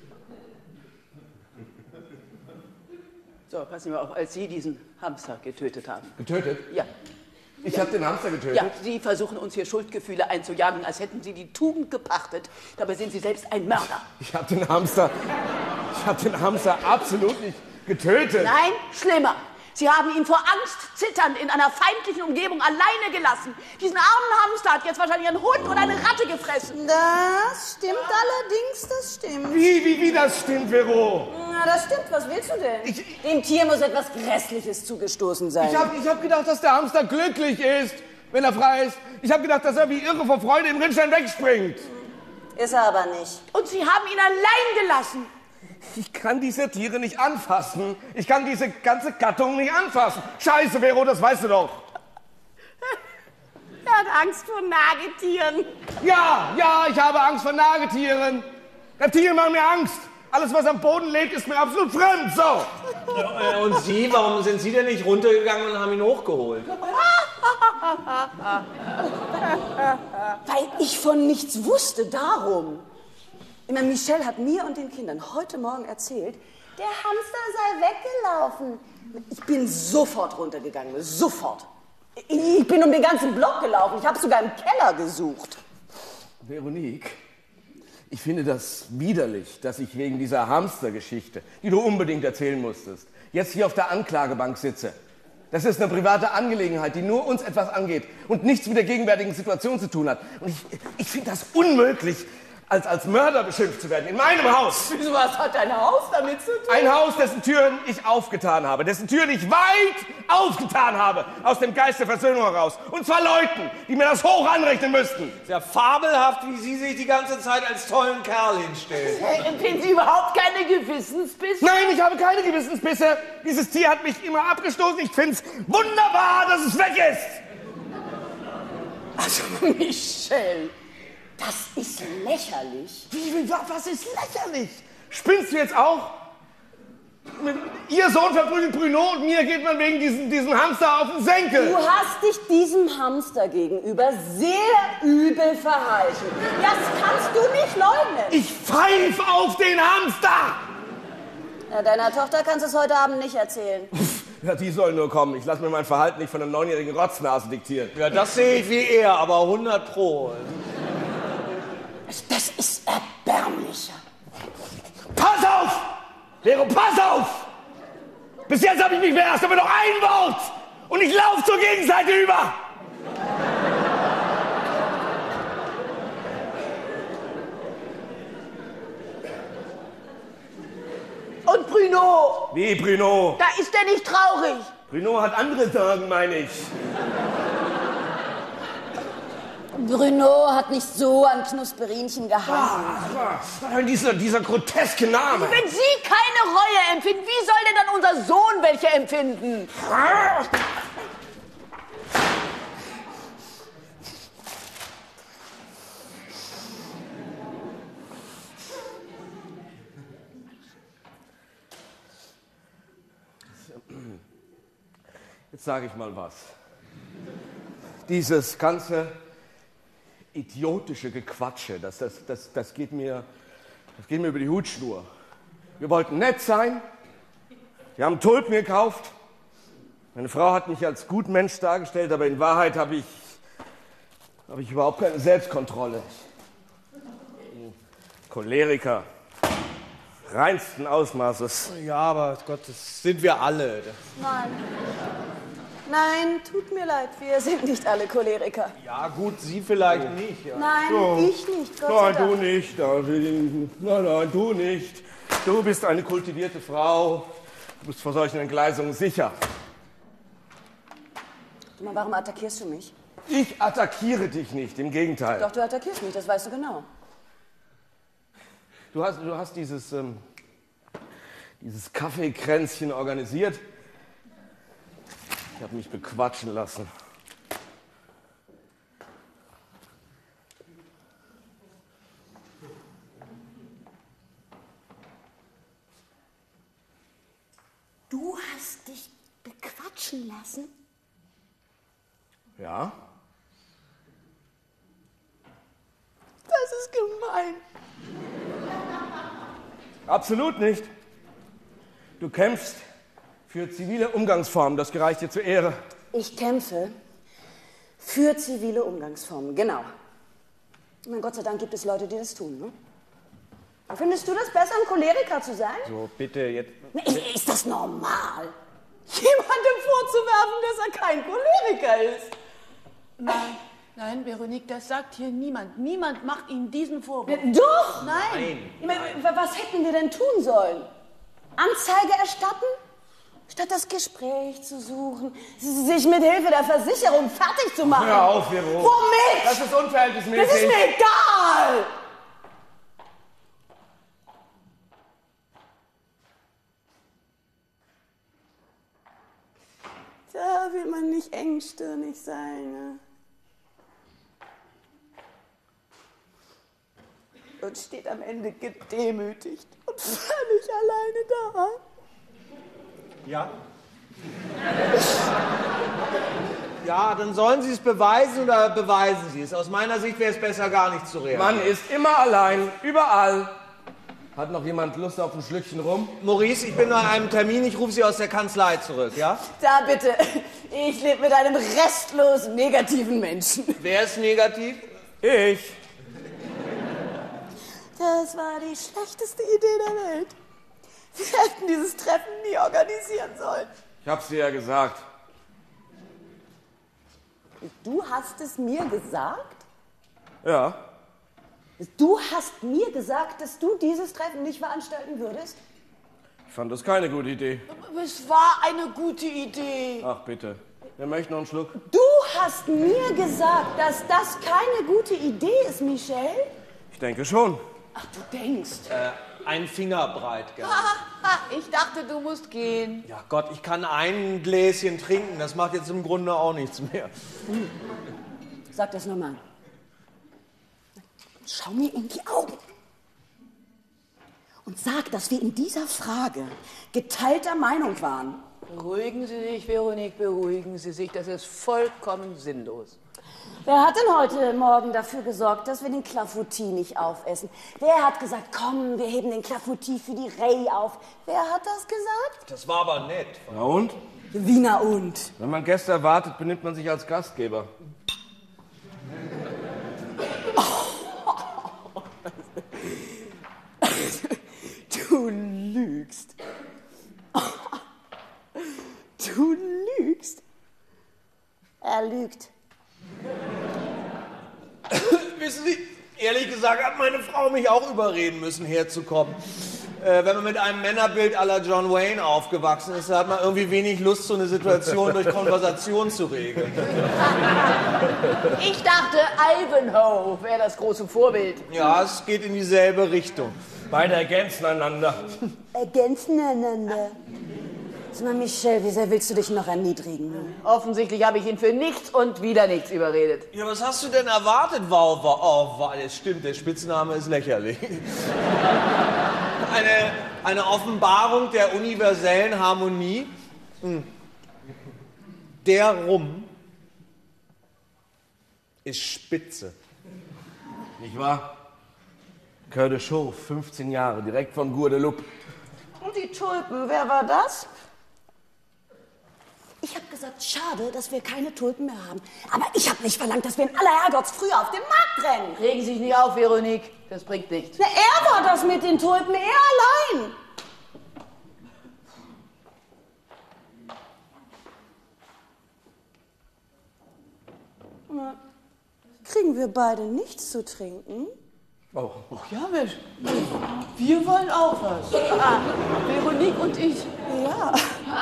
So, passen Sie mal auf, als Sie diesen Hamster getötet haben. Getötet? Ja. Ich habe den Hamster getötet? Ja, Sie versuchen uns hier Schuldgefühle einzujagen, als hätten Sie die Tugend gepachtet. Dabei sind Sie selbst ein Mörder. Ich habe den Hamster, ich habe den Hamster absolut nicht getötet. Nein, schlimmer. Sie haben ihn vor Angst zitternd in einer feindlichen Umgebung alleine gelassen. Diesen armen Hamster hat jetzt wahrscheinlich ein Hund oder eine Ratte gefressen. Das stimmt allerdings, das stimmt. Wie, wie, wie das stimmt, Vero? Na, das stimmt. Was willst du denn? Ich- Dem Tier muss etwas Grässliches zugestoßen sein. Ich habe ich hab gedacht, dass der Hamster glücklich ist, wenn er frei ist. Ich habe gedacht, dass er wie irre vor Freude im Rinnstein wegspringt. Ist er aber nicht. Und Sie haben ihn allein gelassen. Ich kann diese Tiere nicht anfassen. Ich kann diese ganze Gattung nicht anfassen. Scheiße, Vero, das weißt du doch. Er hat Angst vor Nagetieren. Ja, ja, ich habe Angst vor Nagetieren. Reptilien machen mir Angst. Alles, was am Boden lebt, ist mir absolut fremd. So. Äh, Und Sie, warum sind Sie denn nicht runtergegangen und haben ihn hochgeholt? Weil ich von nichts wusste, darum. Ich meine, Michelle hat mir und den Kindern heute Morgen erzählt, der Hamster sei weggelaufen. Ich bin sofort runtergegangen, sofort. Ich bin um den ganzen Block gelaufen, ich habe sogar im Keller gesucht. Veronique, ich finde das widerlich, dass ich wegen dieser Hamstergeschichte, die du unbedingt erzählen musstest, jetzt hier auf der Anklagebank sitze. Das ist eine private Angelegenheit, die nur uns etwas angeht und nichts mit der gegenwärtigen Situation zu tun hat. Und ich, ich finde das unmöglich, als, als Mörder beschimpft zu werden, in meinem Haus. Wieso, was hat dein Haus damit zu tun? Ein Haus, dessen Türen ich aufgetan habe, dessen Türen ich weit aufgetan habe, aus dem Geist der Versöhnung heraus. Und zwar Leuten, die mir das hoch anrechnen müssten. Ist ja fabelhaft, wie Sie sich die ganze Zeit als tollen Kerl hinstellen. Empfinden Sie überhaupt keine Gewissensbisse? Nein, ich habe keine Gewissensbisse. Dieses Tier hat mich immer abgestoßen. Ich finde es wunderbar, dass es weg ist. Also, Michelle, das ist lächerlich. Wie, wie, was ist lächerlich? Spinnst du jetzt auch? Ihr Sohn verprügelt Bruno und mir geht man wegen diesen, diesen Hamster auf den Senkel. Du hast dich diesem Hamster gegenüber sehr übel verhalten. Das kannst du nicht leugnen. Ich pfeif auf den Hamster. Ja, deiner Tochter kannst du es heute Abend nicht erzählen. Ja, die soll nur kommen. Ich lasse mir mein Verhalten nicht von einer neunjährigen Rotznase diktieren. Ja, das sehe ich wie er, aber hundert Pro. Das ist erbärmlicher. Pass auf! Vero, pass auf! Bis jetzt habe ich mich beherrscht, aber noch ein Wort! Und ich laufe zur Gegenseite über! Und Bruno, Wie, Bruno? da ist er nicht traurig. Bruno hat andere Sorgen, meine ich. Bruno hat nicht so an Knusperinchen gehangen. Ah, dieser, dieser groteske Name. Wenn Sie keine Reue empfinden, wie soll denn dann unser Sohn welche empfinden? Jetzt sage ich mal was. Dieses ganze idiotische Gequatsche, das, das, das, das, geht mir, das geht mir über die Hutschnur. Wir wollten nett sein, wir haben Tulpen gekauft, meine Frau hat mich als Gutmensch dargestellt, aber in Wahrheit habe ich, habe ich überhaupt keine Selbstkontrolle. Choleriker, reinsten Ausmaßes. Ja, aber Gott, das sind wir alle. Nein. Nein, tut mir leid, wir sind nicht alle Choleriker. Ja gut, Sie vielleicht nicht. Ja. Nein, So. ich nicht, Gott sei Nein, du Dank. nicht. Nein, nein, du nicht. Du bist eine kultivierte Frau. Du bist vor solchen Entgleisungen sicher. Sag mal, warum attackierst du mich? Ich attackiere dich nicht, im Gegenteil. Doch, du attackierst mich, das weißt du genau. Du hast, du hast dieses, ähm, dieses Kaffeekränzchen organisiert. Ich habe mich bequatschen lassen. Du hast dich bequatschen lassen? Ja? Das ist gemein. Absolut nicht. Du kämpfst für zivile Umgangsformen, das gereicht dir zur Ehre. Ich kämpfe für zivile Umgangsformen, genau. Ich meine, Gott sei Dank gibt es Leute, die das tun, ne? Findest du das besser, ein Choleriker zu sein? So, bitte jetzt. Ist das normal? Jemandem vorzuwerfen, dass er kein Choleriker ist? Nein, nein, Veronique, das sagt hier niemand. Niemand macht Ihnen diesen Vorwurf. Doch! Nein. Ich meine, was hätten wir denn tun sollen? Anzeige erstatten? Statt das Gespräch zu suchen, sich mit Hilfe der Versicherung fertig zu machen. Hör auf, Vero. Womit? Das ist unverhältnismäßig. Das ist mir egal! Da will man nicht engstirnig sein, ne? Und steht am Ende gedemütigt und völlig alleine da. Ja? Ja, dann sollen Sie es beweisen oder beweisen Sie es. Aus meiner Sicht wäre es besser, gar nicht zu reagieren. Man ist immer allein, überall. Hat noch jemand Lust auf ein Schlückchen rum? Maurice, ich bin noch an einem Termin, ich rufe Sie aus der Kanzlei zurück, ja? Da bitte, ich lebe mit einem restlos negativen Menschen. Wer ist negativ? Ich. Das war die schlechteste Idee der Welt. Wir hätten dieses Treffen nie organisieren sollen. Ich hab's dir ja gesagt. Du hast es mir gesagt? Ja. Du hast mir gesagt, dass du dieses Treffen nicht veranstalten würdest? Ich fand das keine gute Idee. Es war eine gute Idee. Ach bitte. Wer möchte noch einen Schluck? Du hast mir gesagt, dass das keine gute Idee ist, Michel? Ich denke schon. Ach, du denkst. Äh, ein Finger breit, gell? Ich dachte, du musst gehen. Ja Gott, ich kann ein Gläschen trinken, das macht jetzt im Grunde auch nichts mehr. Sag das nochmal. Schau mir in die Augen. Und sag, dass wir in dieser Frage geteilter Meinung waren. Beruhigen Sie sich, Veronique, beruhigen Sie sich. Das ist vollkommen sinnlos. Wer hat denn heute Morgen dafür gesorgt, dass wir den Clafoutis nicht aufessen? Wer hat gesagt, komm, wir heben den Clafoutis für die Ray auf? Wer hat das gesagt? Das war aber nett. Na und? Wiener und. Wenn man Gäste erwartet, benimmt man sich als Gastgeber. Du lügst. Du lügst. Er lügt. Wissen Sie, ehrlich gesagt hat meine Frau mich auch überreden müssen, herzukommen. Äh, wenn man mit einem Männerbild à la John Wayne aufgewachsen ist, hat man irgendwie wenig Lust, so eine Situation durch Konversation zu regeln. Ich dachte, Ivanhoe wäre das große Vorbild. Ja, es geht in dieselbe Richtung. Beide ergänzen einander. Ergänzen einander. Sag mal, Michel, wie sehr willst du dich noch erniedrigen? Offensichtlich habe ich ihn für nichts und wieder nichts überredet. Ja, was hast du denn erwartet, Wow? Wow, oh, wow, das stimmt, der Spitzname ist lächerlich. Eine, eine Offenbarung der universellen Harmonie. Hm. Der Rum ist spitze. Nicht wahr? Cœur de Chaux, fünfzehn Jahre, direkt von Guadeloupe. Und die Tulpen, wer war das? Ich Ich habe gesagt, schade, dass wir keine Tulpen mehr haben. Aber ich habe nicht verlangt, dass wir in aller Herrgottsfrühe auf den Markt rennen. Regen Sie sich nicht auf, Veronique. Das bringt nichts. Na, er war das mit den Tulpen, er allein. Na, kriegen wir beide nichts zu trinken? Oh. Ach ja, Mensch. Wir wollen auch was. Ah, Veronique und ich. Ja.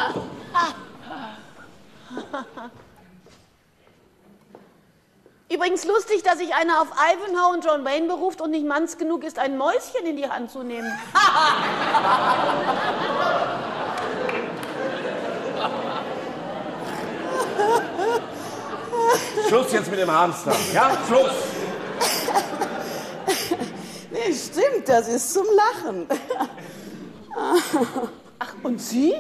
Übrigens lustig, dass sich einer auf Ivanhoe und John Wayne beruft und nicht manns genug ist, ein Mäuschen in die Hand zu nehmen. Schluss jetzt mit dem Hamster. Ja, Schluss. Nee, stimmt, das ist zum Lachen. Ach, und Sie?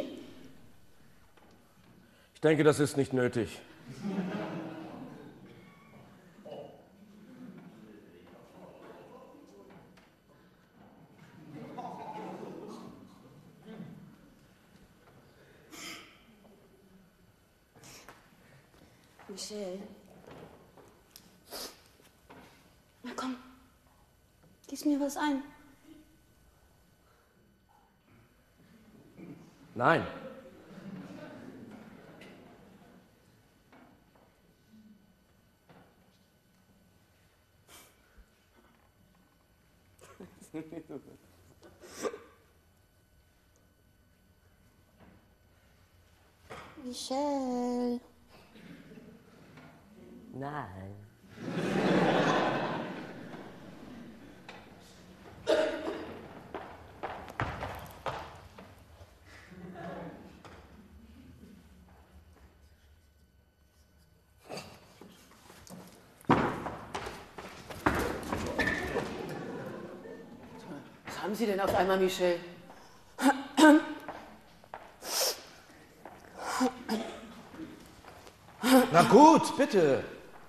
Ich denke, das ist nicht nötig. Michel. Na komm, gieß mir was ein. Nein. Michel. Nein. Was haben Sie denn auf einmal, Michel? Na gut, bitte.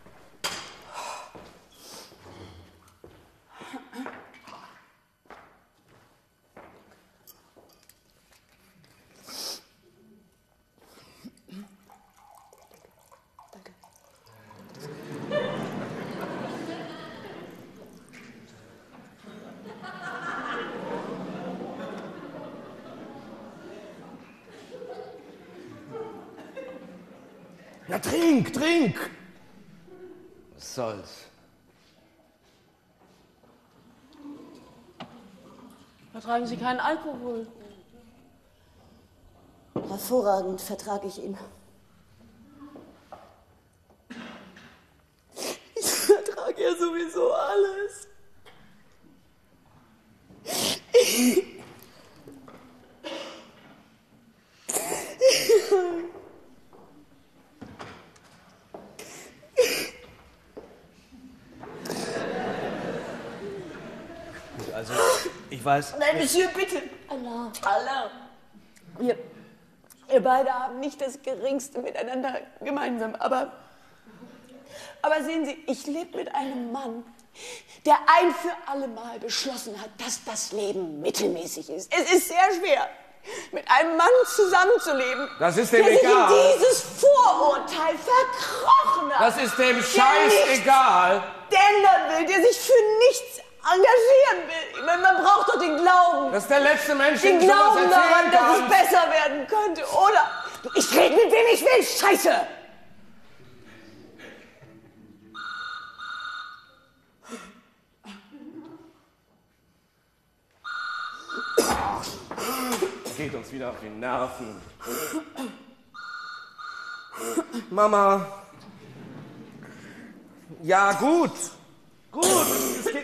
Na, trink, trink! Was soll's? Vertragen Sie keinen Alkohol? Hervorragend vertrage ich ihn. Ich vertrage ja sowieso alles. Also, ich weiß... Nein, Monsieur, bitte. Allah. Allah. Wir, wir beide haben nicht das Geringste miteinander gemeinsam, aber... Aber sehen Sie, ich lebe mit einem Mann, der ein für alle Mal beschlossen hat, dass das Leben mittelmäßig ist. Es ist sehr schwer, mit einem Mann zusammenzuleben, Das ist dem der egal. sich in dieses Vorurteil verkrochen hat. Das ist dem Der Scheiß nichts egal. ändern will, der sich für nichts engagieren will. Ich meine, man braucht doch den Glauben. Das ist der letzte Mensch, Den dem du sowas Glauben daran, erzählen dass es kannst. besser werden könnte, oder? Du, ich rede mit wem ich will, Scheiße! Geht uns wieder auf die Nerven. Mama. Ja, gut. Gut. Es geht,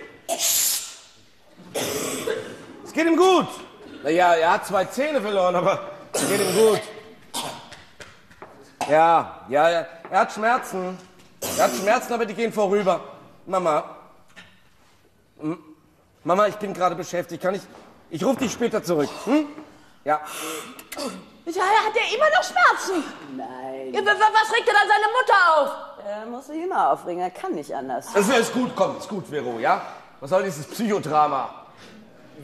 es geht ihm gut. Naja, er hat zwei Zähne verloren, aber es geht ihm gut. Ja, ja, ja, er hat Schmerzen. Er hat Schmerzen, aber die gehen vorüber. Mama. Hm? Mama, ich bin gerade beschäftigt. Kann ich... Ich rufe dich später zurück. Hm? Ja. Ja, hat er immer noch Schmerzen? Nein. Ja, was, was regt er dann seine Mutter auf? Er muss sich immer aufregen, er kann nicht anders. Das ist gut, komm, ist gut, Vero, ja? Was soll dieses Psychodrama?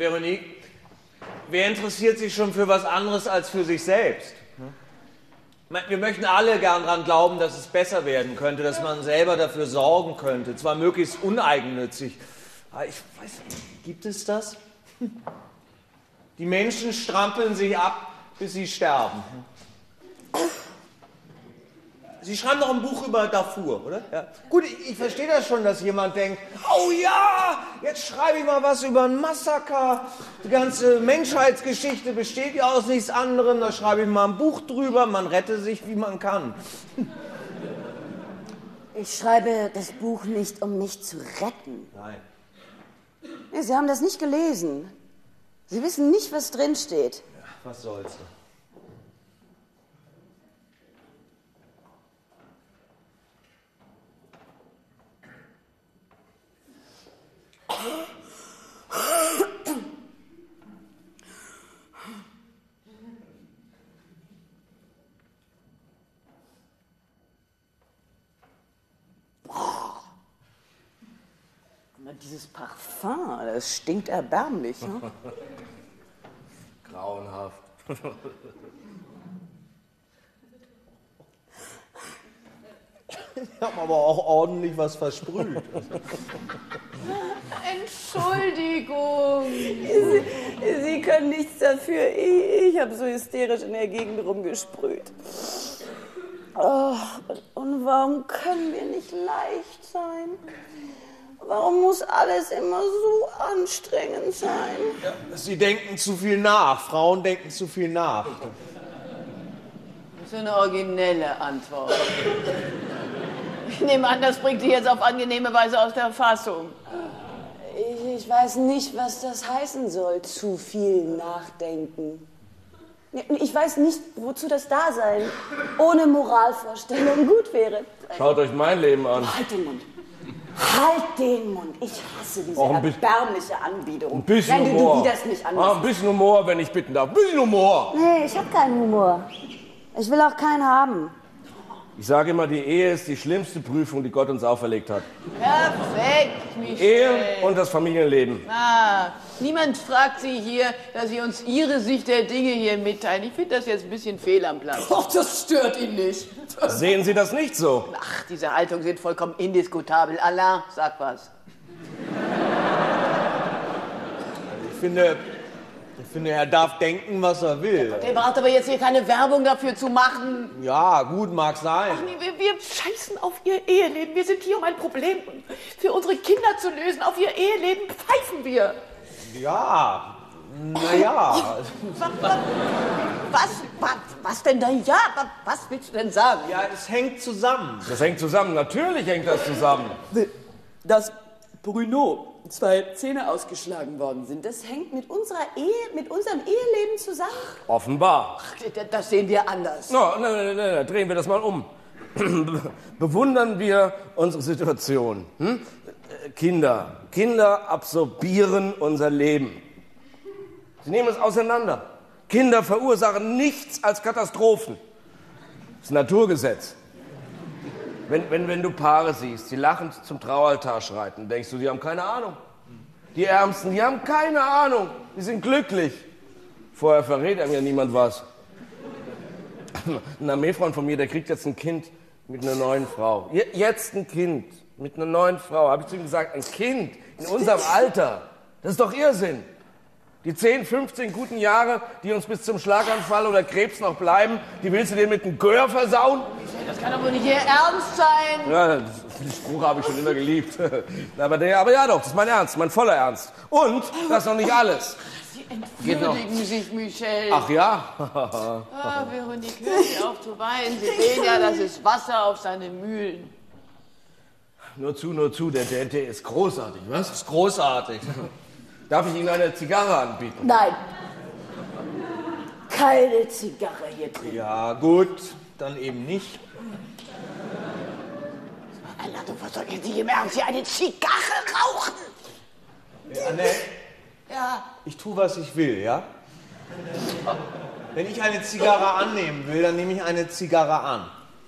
Veronique, wer interessiert sich schon für was anderes als für sich selbst? Wir möchten alle gern daran glauben, dass es besser werden könnte, dass man selber dafür sorgen könnte, zwar möglichst uneigennützig. Aber ich weiß nicht, gibt es das? Die Menschen strampeln sich ab, bis sie sterben. Sie schreiben doch ein Buch über Darfur, oder? Ja. Gut, ich, ich verstehe das schon, dass jemand denkt, oh ja, jetzt schreibe ich mal was über ein Massaker. Die ganze Menschheitsgeschichte besteht ja aus nichts anderem. Da schreibe ich mal ein Buch drüber. Man rette sich, wie man kann. Ich schreibe das Buch nicht, um mich zu retten. Nein. Ja, Sie haben das nicht gelesen. Sie wissen nicht, was drin steht. Ja, was soll's. Dieses Parfum, das stinkt erbärmlich. Ne? Grauenhaft. Ich habe aber auch ordentlich was versprüht. Entschuldigung. Sie, Sie können nichts dafür. Ich, ich habe so hysterisch in der Gegend rumgesprüht. Oh, und warum können wir nicht leicht sein? Warum muss alles immer so anstrengend sein? Ja, Sie denken zu viel nach. Frauen denken zu viel nach. Das ist eine originelle Antwort. Ich nehme an, das bringt Sie jetzt auf angenehme Weise aus der Fassung. Ich, ich weiß nicht, was das heißen soll, zu viel nachdenken. Ich weiß nicht, wozu das Dasein ohne Moralvorstellung gut wäre. Schaut euch mein Leben an. Halt den Mund. Halt den Mund. Ich hasse diese Oh, erbärmliche Anbiederung. Ein bisschen Wenn du, Humor. du widerst mich an. Ah, ein bisschen Humor, wenn ich bitten darf. Ein bisschen Humor. Nee, ich habe keinen Humor. Ich will auch keinen haben. Ich sage immer, die Ehe ist die schlimmste Prüfung, die Gott uns auferlegt hat. Perfekt, Michel. Ehe und das Familienleben. Ah, niemand fragt Sie hier, dass Sie uns Ihre Sicht der Dinge hier mitteilen. Ich finde das jetzt ein bisschen fehl am Platz. Ach, das stört ihn nicht. Sehen Sie das nicht so? Ach, diese Haltungen sind vollkommen indiskutabel. Alain, sag was. Ich finde, ich finde, er darf denken, was er will. Der braucht aber jetzt hier keine Werbung dafür zu machen. Ja, gut, mag sein. Nee, wir, wir scheißen auf Ihr Eheleben. Wir sind hier, um ein Problem für unsere Kinder zu lösen. Auf Ihr Eheleben pfeifen wir. Ja, naja. Was, was, was, was denn da? Ja, was, was willst du denn sagen? Ja, es hängt zusammen. Das hängt zusammen. Natürlich hängt das zusammen. Dass Bruno zwei Zähne ausgeschlagen worden sind, das hängt mit unserer Ehe, mit unserem Eheleben zusammen. Offenbar. Das sehen wir anders. No, ne, ne, ne, ne, drehen wir das mal um. Bewundern wir unsere Situation. Hm? Kinder. Kinder absorbieren unser Leben. Sie nehmen es auseinander. Kinder verursachen nichts als Katastrophen. Das ist ein Naturgesetz. Wenn, wenn, wenn du Paare siehst, die lachend zum Traualtar schreiten, denkst du, die haben keine Ahnung. Die Ärmsten, die haben keine Ahnung. Die sind glücklich. Vorher verrät einem ja niemand was. Ein Armeefreund von mir, der kriegt jetzt ein Kind mit einer neuen Frau. Jetzt ein Kind mit einer neuen Frau. Habe ich zu ihm gesagt, ein Kind in unserem Alter, das ist doch Irrsinn. Die zehn, fünfzehn guten Jahre, die uns bis zum Schlaganfall oder Krebs noch bleiben, die willst du dir mit einem Gör versauen? Das kann doch wohl nicht Ihr Ernst sein. Ja, den Spruch habe ich schon immer geliebt. Aber, der, aber ja doch, das ist mein Ernst, mein voller Ernst. Und das ist noch nicht alles. Sie entwürdigen sich, Michel. Ach ja? Ah, Veronique, hören Sie auf zu weinen. Sie sehen ja, das ist Wasser auf seine Mühlen. Nur zu, nur zu, der, der, der ist großartig, was? Das ist großartig. Darf ich Ihnen eine Zigarre anbieten? Nein. Keine Zigarre hier drin. Ja, gut, dann eben nicht. Alter, du was soll jetzt nicht im Ernst hier eine Zigarre rauchen? Ja, Annette, Ja. ich tue, was ich will, ja? Wenn ich eine Zigarre annehmen will, dann nehme ich eine Zigarre an.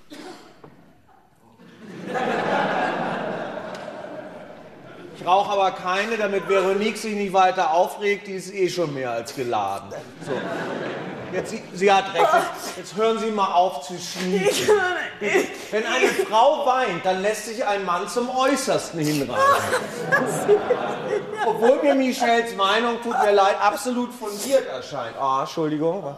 Ich rauche aber keine, damit Veronique sich nicht weiter aufregt, die ist eh schon mehr als geladen. So. Jetzt, sie, sie hat recht. Jetzt, jetzt hören Sie mal auf zu schniefen. Wenn eine Frau weint, dann lässt sich ein Mann zum Äußersten hinreißen. Obwohl mir Michels Meinung, tut mir leid, absolut fundiert erscheint. Ah, Entschuldigung.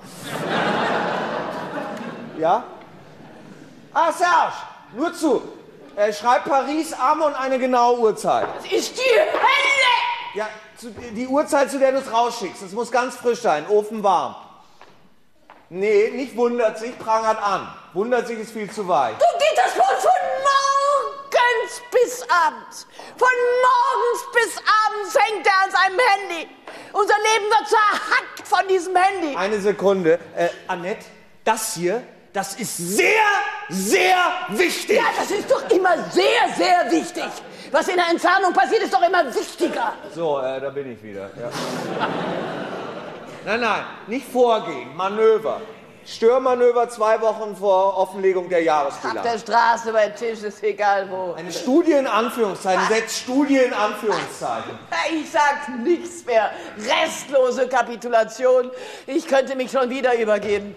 Ja? Ah, Serge, nur zu. Äh, schreib Paris an und eine genaue Uhrzeit. Das ist die Hölle! Ja, zu, die Uhrzeit, zu der du es rausschickst. Es muss ganz frisch sein, ofenwarm. Nee, nicht wundert sich, prangert an. Wundert sich ist viel zu weit. Du geht das wohl von morgens bis abends. Von morgens bis abends hängt er an seinem Handy. Unser Leben wird zerhackt von diesem Handy. Eine Sekunde. Äh, Annette, das hier, das ist sehr, sehr wichtig. Ja, das ist doch immer sehr, sehr wichtig. Was in der Entfernung passiert, ist doch immer wichtiger. So, äh, da bin ich wieder. Ja. Nein, nein, nicht vorgehen, Manöver. Störmanöver zwei Wochen vor Offenlegung der Jahresbilanz. Auf der Straße, bei Tisch, ist egal wo. Eine Studie in Anführungszeichen, setzt Studie in Anführungszeichen. Ich sag nichts mehr. Restlose Kapitulation. Ich könnte mich schon wieder übergeben.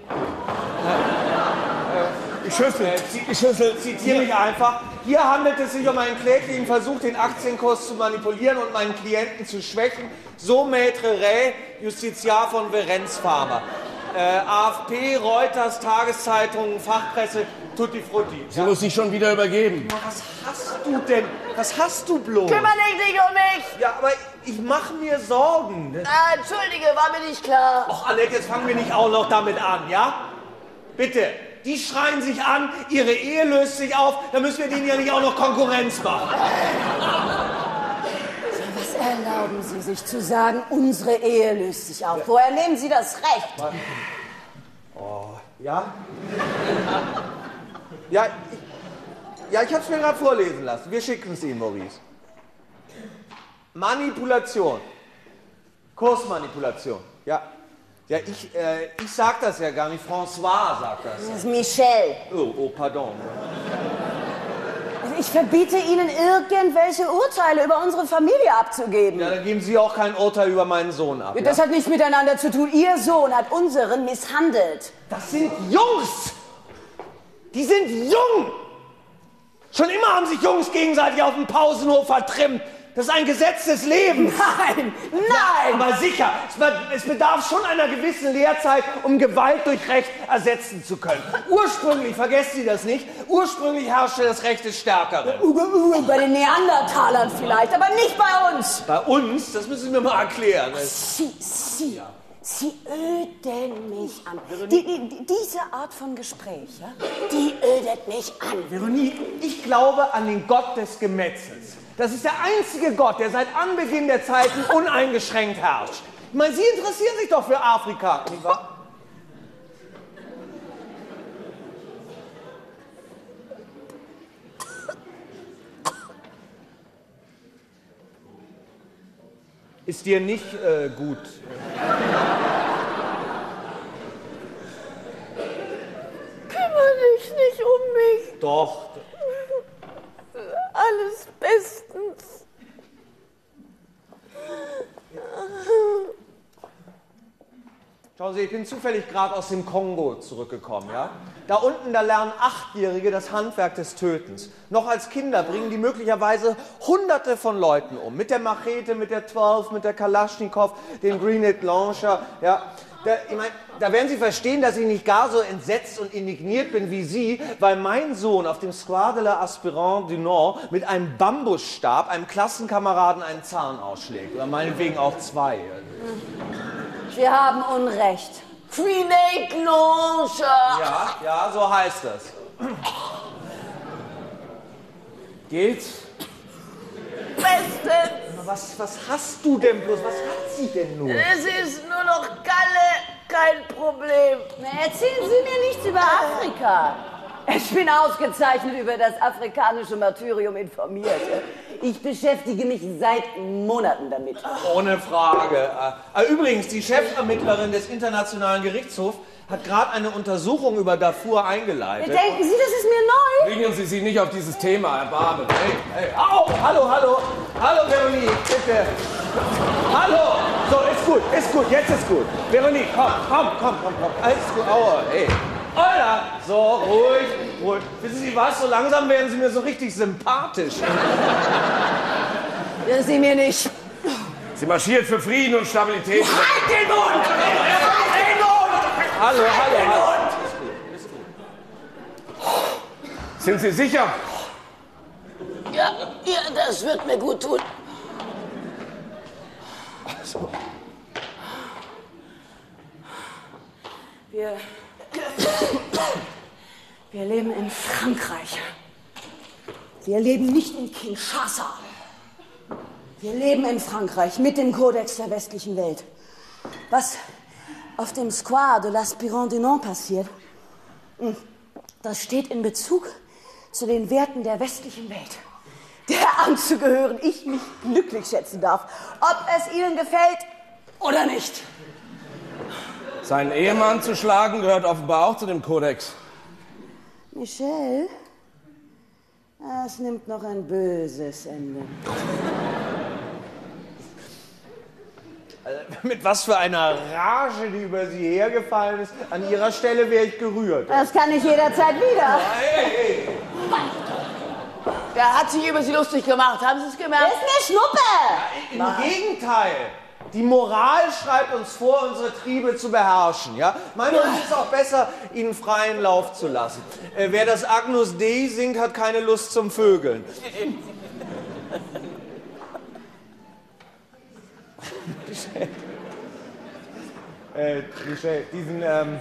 Die Schüssel, die Schüssel, zitiere mich einfach. Hier handelt es sich um einen kläglichen Versuch, den Aktienkurs zu manipulieren und meinen Klienten zu schwächen. So Maître Ray, Justiziar von Verenz Pharma. Äh, A F P, Reuters, Tageszeitungen, Fachpresse, tutti frutti. Sie muss sich schon wieder übergeben. Was hast du denn? Was hast du bloß? Kümmere dich nicht um mich! Ja, aber ich mache mir Sorgen. Ah, entschuldige, war mir nicht klar. Och, Annette, jetzt fangen wir nicht auch noch damit an, ja? Bitte. Die schreien sich an, ihre Ehe löst sich auf, dann müssen wir denen ja nicht auch noch Konkurrenz machen. Was erlauben Sie sich zu sagen, unsere Ehe löst sich auf? Woher nehmen Sie das Recht? Oh, ja? Ja, ich, ja, ich habe es mir gerade vorlesen lassen. Wir schicken es Ihnen, Maurice. Manipulation. Kursmanipulation. Ja. Ja, ich, äh, ich sag das ja gar nicht. François sagt das. Das ist Michel. Oh, oh, pardon. Ich verbiete Ihnen, irgendwelche Urteile über unsere Familie abzugeben. Ja, dann geben Sie auch kein Urteil über meinen Sohn ab. Das ja? hat nichts miteinander zu tun. Ihr Sohn hat unseren misshandelt. Das sind Jungs! Die sind jung! Schon immer haben sich Jungs gegenseitig auf dem Pausenhof vertrimmt. Das ist ein Gesetz des Lebens. Nein, nein! Ja, aber sicher, es bedarf schon einer gewissen Lehrzeit, um Gewalt durch Recht ersetzen zu können. Ursprünglich, vergessen Sie das nicht, ursprünglich herrschte das Recht des Stärkeren. Bei den Neandertalern vielleicht, aber nicht bei uns. Bei uns? Das müssen Sie mir mal erklären. Sie, Sie, ja. Sie öden mich an. Die, die, diese Art von Gespräch, ja, die ödet mich an. Veronique, ich glaube an den Gott des Gemetzels. Das ist der einzige Gott, der seit Anbeginn der Zeiten uneingeschränkt herrscht. Ich meine, Sie interessieren sich doch für Afrika, nicht wahr? Ist dir nicht äh, gut? Kümmere dich nicht um mich. Doch. Alles bestens. Schauen Sie, ich bin zufällig gerade aus dem Kongo zurückgekommen, ja? Da unten, da lernen Achtjährige das Handwerk des Tötens. Noch als Kinder bringen die möglicherweise Hunderte von Leuten um. Mit der Machete, mit der zwölf, mit der Kalaschnikow, dem Grenade Launcher, ja? Da, ich mein, da werden Sie verstehen, dass ich nicht gar so entsetzt und indigniert bin wie Sie, weil mein Sohn auf dem Square de la Aspirante du Nord mit einem Bambusstab einem Klassenkameraden einen Zahn ausschlägt. Oder meinetwegen auch zwei. Sie haben Unrecht. Grenade Launcher. Ja, ja, so heißt das. Geht's? Bestens. Was, was hast du denn bloß? Was hat sie denn nur? Es ist nur noch Galle, kein Problem. Na, erzählen Sie mir nichts über Afrika. Ich bin ausgezeichnet über das afrikanische Martyrium informiert. Ich beschäftige mich seit Monaten damit. Ohne Frage. Äh, übrigens, die Chefermittlerin des Internationalen Gerichtshofs hat gerade eine Untersuchung über Darfur eingeleitet. Denken Sie, das ist mir neu? Bringen Sie sich nicht auf dieses Thema, Herr Barbe. Hey, hey, au! Hallo, hallo! Hallo, Veronique, bitte! Hallo! So, ist gut, ist gut, jetzt ist gut. Veronique, komm, komm, komm, komm, komm. Alles gut, aua, ey. Hola! So, ruhig, ruhig. Wissen Sie was, so langsam werden Sie mir so richtig sympathisch. Ja, Sie mir nicht. Sie marschiert für Frieden und Stabilität. Halt den Mund! Halt den Mund! Hallo, hallo, hallo. Sind Sie sicher? Ja, ja, das wird mir gut tun. Also. Wir, wir leben in Frankreich. Wir leben nicht in Kinshasa. Wir leben in Frankreich mit dem Kodex der westlichen Welt. Was auf dem Square de l'Aspirant du Nord passiert, das steht in Bezug zu den Werten der westlichen Welt, der anzugehören ich mich glücklich schätzen darf, ob es Ihnen gefällt oder nicht. Seinen Ehemann zu schlagen gehört offenbar auch zu dem Kodex. Michel, es nimmt noch ein böses Ende. Also, mit was für einer Rage, die über Sie hergefallen ist. An Ihrer Stelle wäre ich gerührt. Das kann ich jederzeit wieder. Hey, hey. Der hat sich über Sie lustig gemacht, haben Sie es gemerkt? Ist mir Schnuppe! Im Gegenteil. Die Moral schreibt uns vor, unsere Triebe zu beherrschen. Ja? Manchmal ist es auch besser, ihnen freien Lauf zu lassen. Äh, wer das Agnus Dei singt, hat keine Lust zum Vögeln. Michel, äh, Michel, diesen, ähm,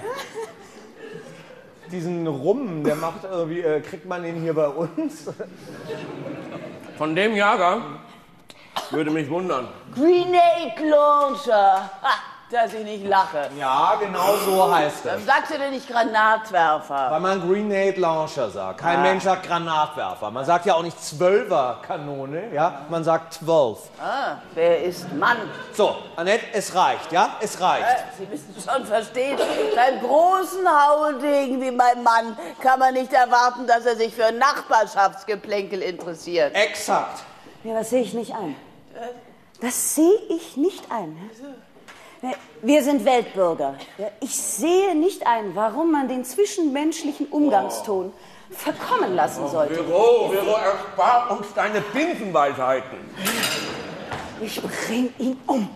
diesen Rum, der macht irgendwie, äh, kriegt man den hier bei uns? Von dem Jahrgang? Würde mich wundern. Grenade Launcher. Ha, dass ich nicht lache. Ja, genau so heißt das. Warum sagst du denn nicht Granatwerfer? Weil man Grenade Launcher sagt. Kein Ah. Mensch sagt Granatwerfer. Man sagt ja auch nicht Zwölfer-Kanone, ja? Man sagt zwölf. Ah, wer ist Mann? So, Annette, es reicht, ja? Es reicht. Äh, Sie müssen schon verstehen, beim großen Hauldegen wie mein Mann kann man nicht erwarten, dass er sich für Nachbarschaftsgeplänkel interessiert. Exakt. Ja, das sehe ich nicht ein. Das sehe ich nicht ein. Wir sind Weltbürger. Ich sehe nicht ein, warum man den zwischenmenschlichen Umgangston verkommen lassen sollte. Vero, Vero, erspar uns deine Binsenweisheiten. Ich bring ihn um.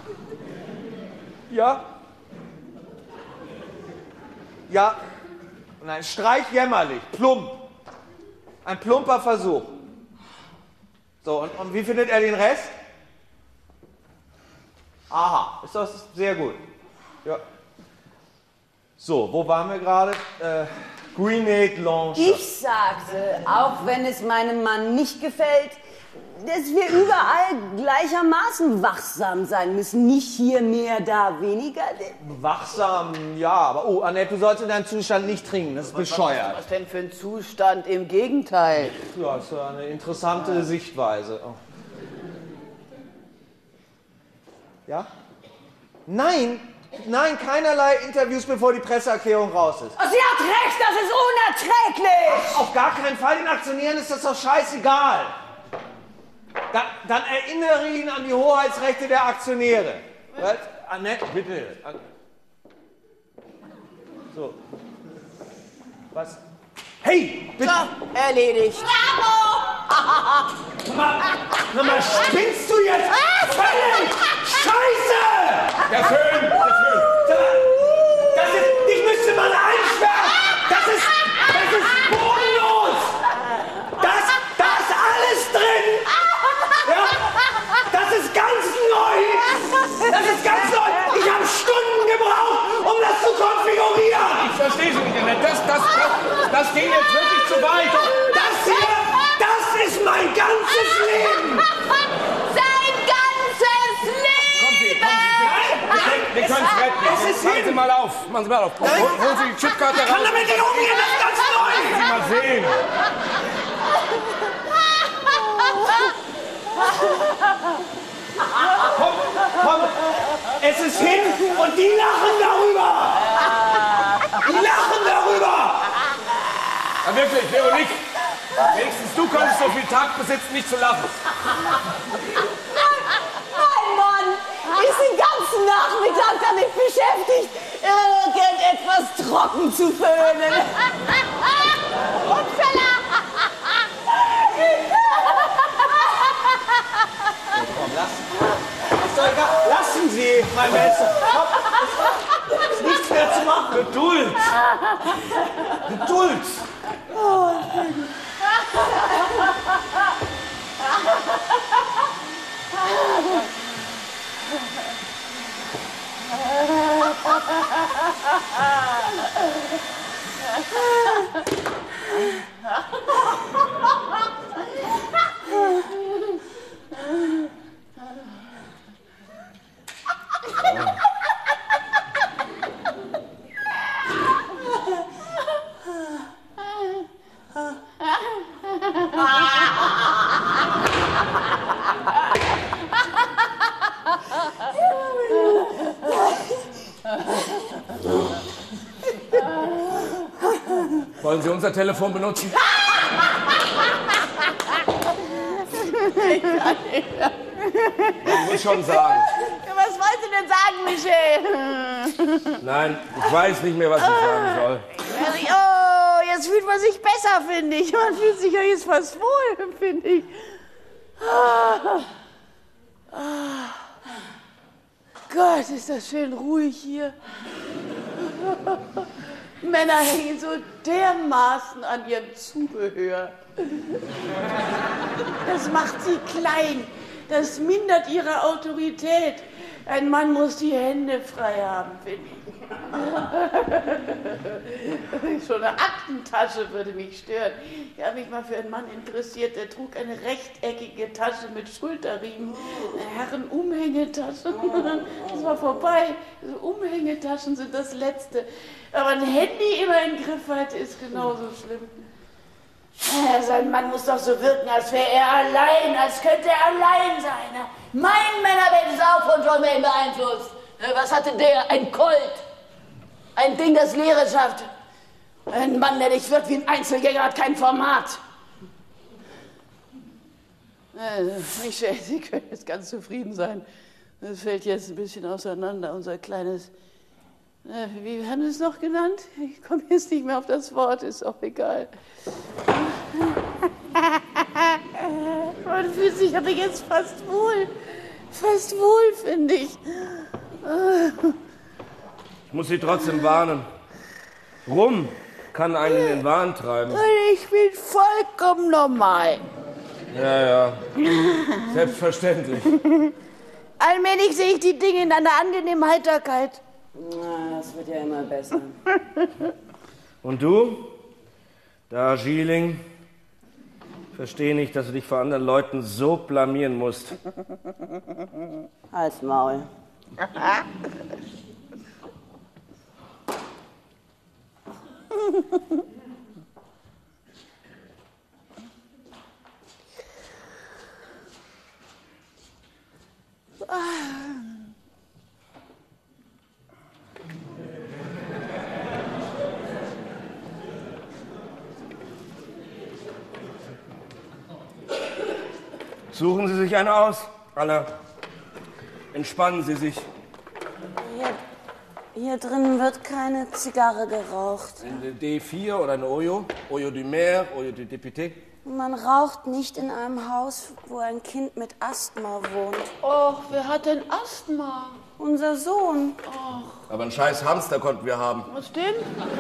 Ja? Ja? Nein, streich jämmerlich. Plump. Ein plumper Versuch. So, und, und wie findet er den Rest? Aha, ist das sehr gut. Ja. So, wo waren wir gerade? Äh, Grenade Launcher. Ich sagte, auch wenn es meinem Mann nicht gefällt, dass wir überall gleichermaßen wachsam sein müssen. Nicht hier mehr, da weniger. Wachsam, ja, aber oh, Annette, du sollst in deinem Zustand nicht trinken, das ist bescheuert. Was denn für ein Zustand? Im Gegenteil. Ja, das ist ja eine interessante Sichtweise. Oh. Ja? Nein, nein, keinerlei Interviews, bevor die Presseerklärung raus ist. Oh, sie hat recht, das ist unerträglich! Auf gar keinen Fall, den Aktionären ist das doch scheißegal. Da, dann erinnere ihn an die Hoheitsrechte der Aktionäre. Was? Annette, bitte. An so. Was? Hey, bitte. So, erledigt. Bravo! Na mal, spinnst du jetzt? Völlig! Scheiße! Der Föhn, der Föhn. Das ist, dich müsste man einsperren! Das ist, das ist bodenlos! Das, da ist alles drin! Ja? Das ist ganz neu! Das ist ganz neu! Ich habe Stunden gebraucht, um das zu konfigurieren! Ich verstehe Sie nicht, Annette. Das, das, das, das ging jetzt wirklich zu weit. Das hier, das ist mein ganzes Leben! Sein ganzes Leben! Kommen Sie, kommen Sie. Wir können es retten. Es ist Machen hin. Sie mal auf. Machen Sie mal auf. Hol, holen Sie die Chipkarte raus. Ich kann damit nicht umgehen, das ist ganz neu! Sie mal sehen. Komm, komm, es ist hin und die lachen darüber! Die lachen darüber! Ja, wirklich, Veronique. Wenigstens du konntest so viel Takt besitzen, nicht zu lachen. Mein Mann ist den ganzen beschäftigt, irgendetwas trocken zu föhnen. Upsala! Komm, lassen. Ist doch egal. Lassen Sie, mein Messer. Komm. Ist nichts mehr zu machen. Geduld. Geduld. Oh, Wollen Sie unser Telefon benutzen? Ich muss schon sagen. Was wolltest du denn sagen, Michel? Nein, ich weiß nicht mehr, was ich sagen soll. Oh, jetzt fühlt man sich besser, finde ich. Man fühlt sich ja jetzt fast wohl, finde ich. Ah. Ah. Gott, ist das schön ruhig hier. Männer hängen so dermaßen an ihrem Zubehör. Das macht sie klein. Das mindert ihre Autorität. Ein Mann muss die Hände frei haben, finde ich. Schon eine Aktentasche würde mich stören. Ich habe mich mal für einen Mann interessiert, der trug eine rechteckige Tasche mit Schulterriemen, eine Herrenumhängetasche. Das war vorbei. Also Umhängetaschen sind das Letzte. Aber ein Handy immer in Griffweite ist genauso schlimm. Ja, sein Mann muss doch so wirken, als wäre er allein, als könnte er allein sein. Mein Männerbett ist auch von John Wayne beeinflusst. Was hatte der? Ein Colt. Ein Ding, das Leere schafft. Ein Mann, der nicht wirkt wie ein Einzelgänger, hat kein Format. Also, Michel, Sie können jetzt ganz zufrieden sein. Das fällt jetzt ein bisschen auseinander, unser kleines... Wie haben Sie es noch genannt? Ich komme jetzt nicht mehr auf das Wort, ist auch egal. Man fühlt sich aber jetzt fast wohl. Fast wohl, finde ich. Ich muss Sie trotzdem warnen. Rum kann einen in den Wahn treiben. Ich bin vollkommen normal. Ja, ja. Selbstverständlich. Allmählich sehe ich die Dinge in einer angenehmen Heiterkeit. Na, das wird ja immer besser. Und du? Darjeeling? Verstehe nicht, dass du dich vor anderen Leuten so blamieren musst. Halt's Maul. Suchen Sie sich eine aus, Anna. Entspannen Sie sich. Hier, hier drin wird keine Zigarre geraucht. Eine D vier oder eine Oyo? Oyo du Maire, Oyo du Député? Man raucht nicht in einem Haus, wo ein Kind mit Asthma wohnt. Och, wer hat denn Asthma? Unser Sohn. Aber einen scheiß Hamster konnten wir haben. Was stimmt?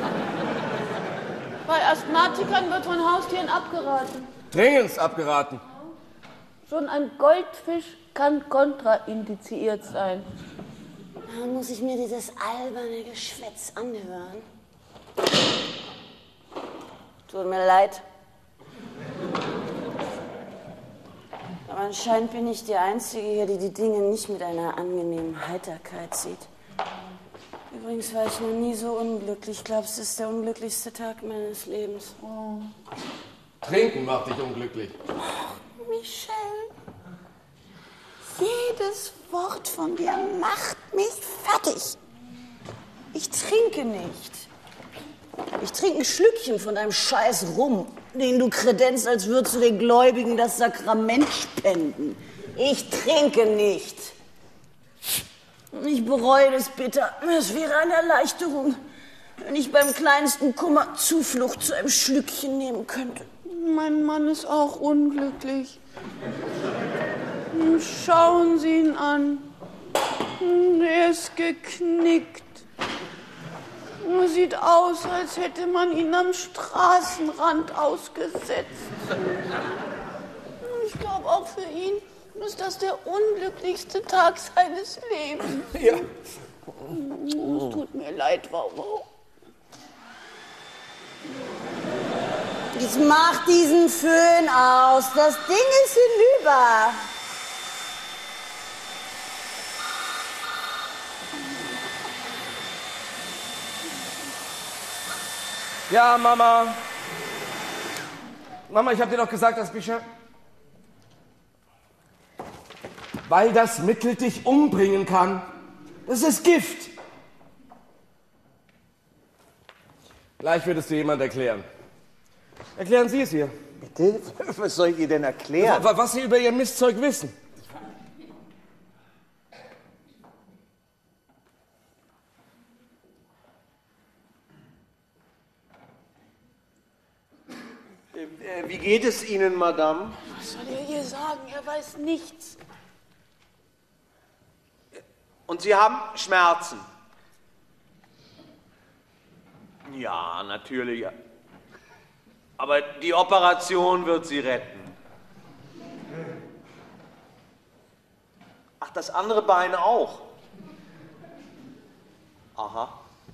Bei Asthmatikern wird von Haustieren abgeraten. Dringendst abgeraten. Schon ein Goldfisch kann kontraindiziert sein. Da muss ich mir dieses alberne Geschwätz anhören. Tut mir leid. Aber anscheinend bin ich die Einzige hier, die die Dinge nicht mit einer angenehmen Heiterkeit sieht. Übrigens war ich noch nie so unglücklich. Ich glaube, es ist der unglücklichste Tag meines Lebens. Oh. Trinken macht dich unglücklich. Michel, jedes Wort von dir macht mich fertig. Ich trinke nicht. Ich trinke ein Schlückchen von deinem Scheiß Rum, den du kredenzt, als würdest du den Gläubigen das Sakrament spenden. Ich trinke nicht. Ich bereue das bitter. Es wäre eine Erleichterung, wenn ich beim kleinsten Kummer Zuflucht zu einem Schlückchen nehmen könnte. Mein Mann ist auch unglücklich. Schauen Sie ihn an. Er ist geknickt. Sieht aus, als hätte man ihn am Straßenrand ausgesetzt. Ich glaube, auch für ihn ist das der unglücklichste Tag seines Lebens. Ja. Es tut mir leid, Wauwau. Jetzt mach diesen Föhn aus. Das Ding ist hinüber. Ja, Mama. Mama, ich habe dir doch gesagt, dass Bücher... Weil das Mittel dich umbringen kann. Das ist Gift. Gleich wird es dir jemand erklären. Erklären Sie es ihr. Bitte? Was soll ich ihr denn erklären? Was Sie über Ihr Mistzeug wissen. Äh, wie geht es Ihnen, Madame? Was soll er ihr sagen? Er weiß nichts. Und Sie haben Schmerzen? Ja, natürlich. Aber die Operation wird Sie retten. Ach, das andere Bein auch? Aha.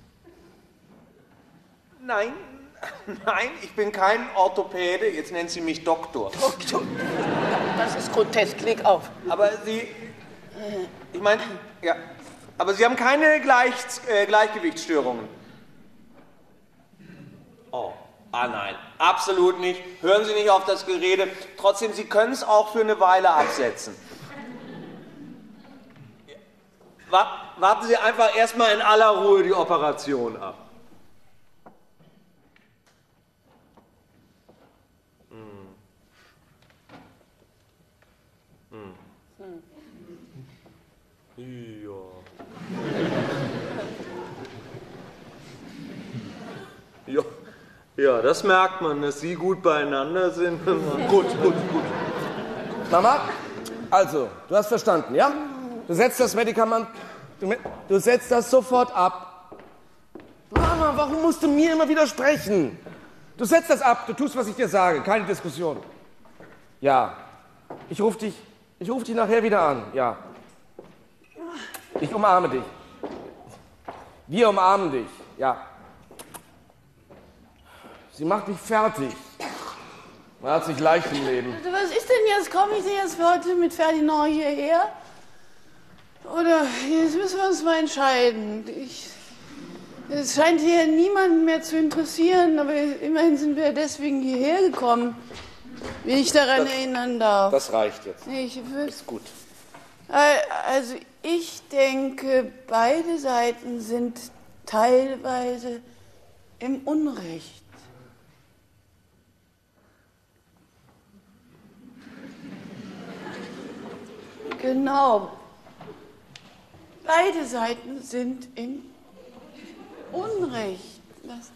Nein, nein, ich bin kein Orthopäde. Jetzt nennen Sie mich Doktor. Doktor? Das ist grotesk. Leg auf. Aber Sie... Ich meine, ja. Aber Sie haben keine Gleich, äh, Gleichgewichtsstörungen. Oh, ah nein, absolut nicht. Hören Sie nicht auf das Gerede. Trotzdem, Sie können es auch für eine Weile absetzen. Warten Sie einfach erstmal in aller Ruhe die Operation ab. Hm. Hm. Ja. Ja. Ja, das merkt man, dass Sie gut beieinander sind. Gut, gut, gut. Mama, also, du hast verstanden, ja? Du setzt das Medikament, du, du setzt das sofort ab. Mama, warum musst du mir immer widersprechen? Du setzt das ab, du tust, was ich dir sage, keine Diskussion. Ja, ich rufe dich, ich rufe dich nachher wieder an, ja. Ich umarme dich. Wir umarmen dich, ja. Sie macht mich fertig. Man hat sich leicht im Leben. Was ist denn jetzt? Komme ich denn jetzt für heute mit Ferdinand hierher? Oder jetzt müssen wir uns mal entscheiden. Ich, es scheint hier niemanden mehr zu interessieren, aber immerhin sind wir deswegen hierher gekommen, wenn ich daran das, erinnern darf. Das reicht jetzt. Ich würd, ist gut. Also ich denke, beide Seiten sind teilweise im Unrecht. Genau. Beide Seiten sind im Unrecht. Das,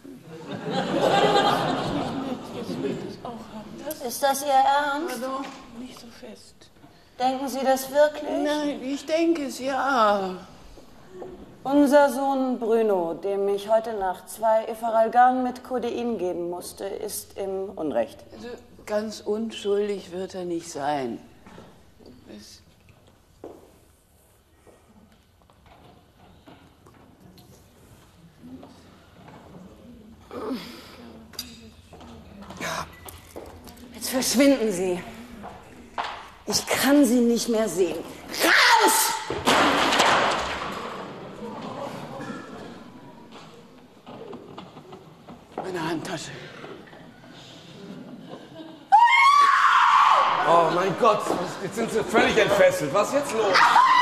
das Ist das Ihr Ernst? Also nicht so fest. Denken Sie das wirklich? Nein, ich denke es, ja. Unser Sohn Bruno, dem ich heute Nacht zwei Ephoralgan mit Codein geben musste, ist im Unrecht. Also ganz unschuldig wird er nicht sein. Es Jetzt verschwinden Sie. Ich kann Sie nicht mehr sehen. Raus! Meine Handtasche. Oh mein Gott, jetzt sind sie völlig entfesselt. Was ist jetzt los?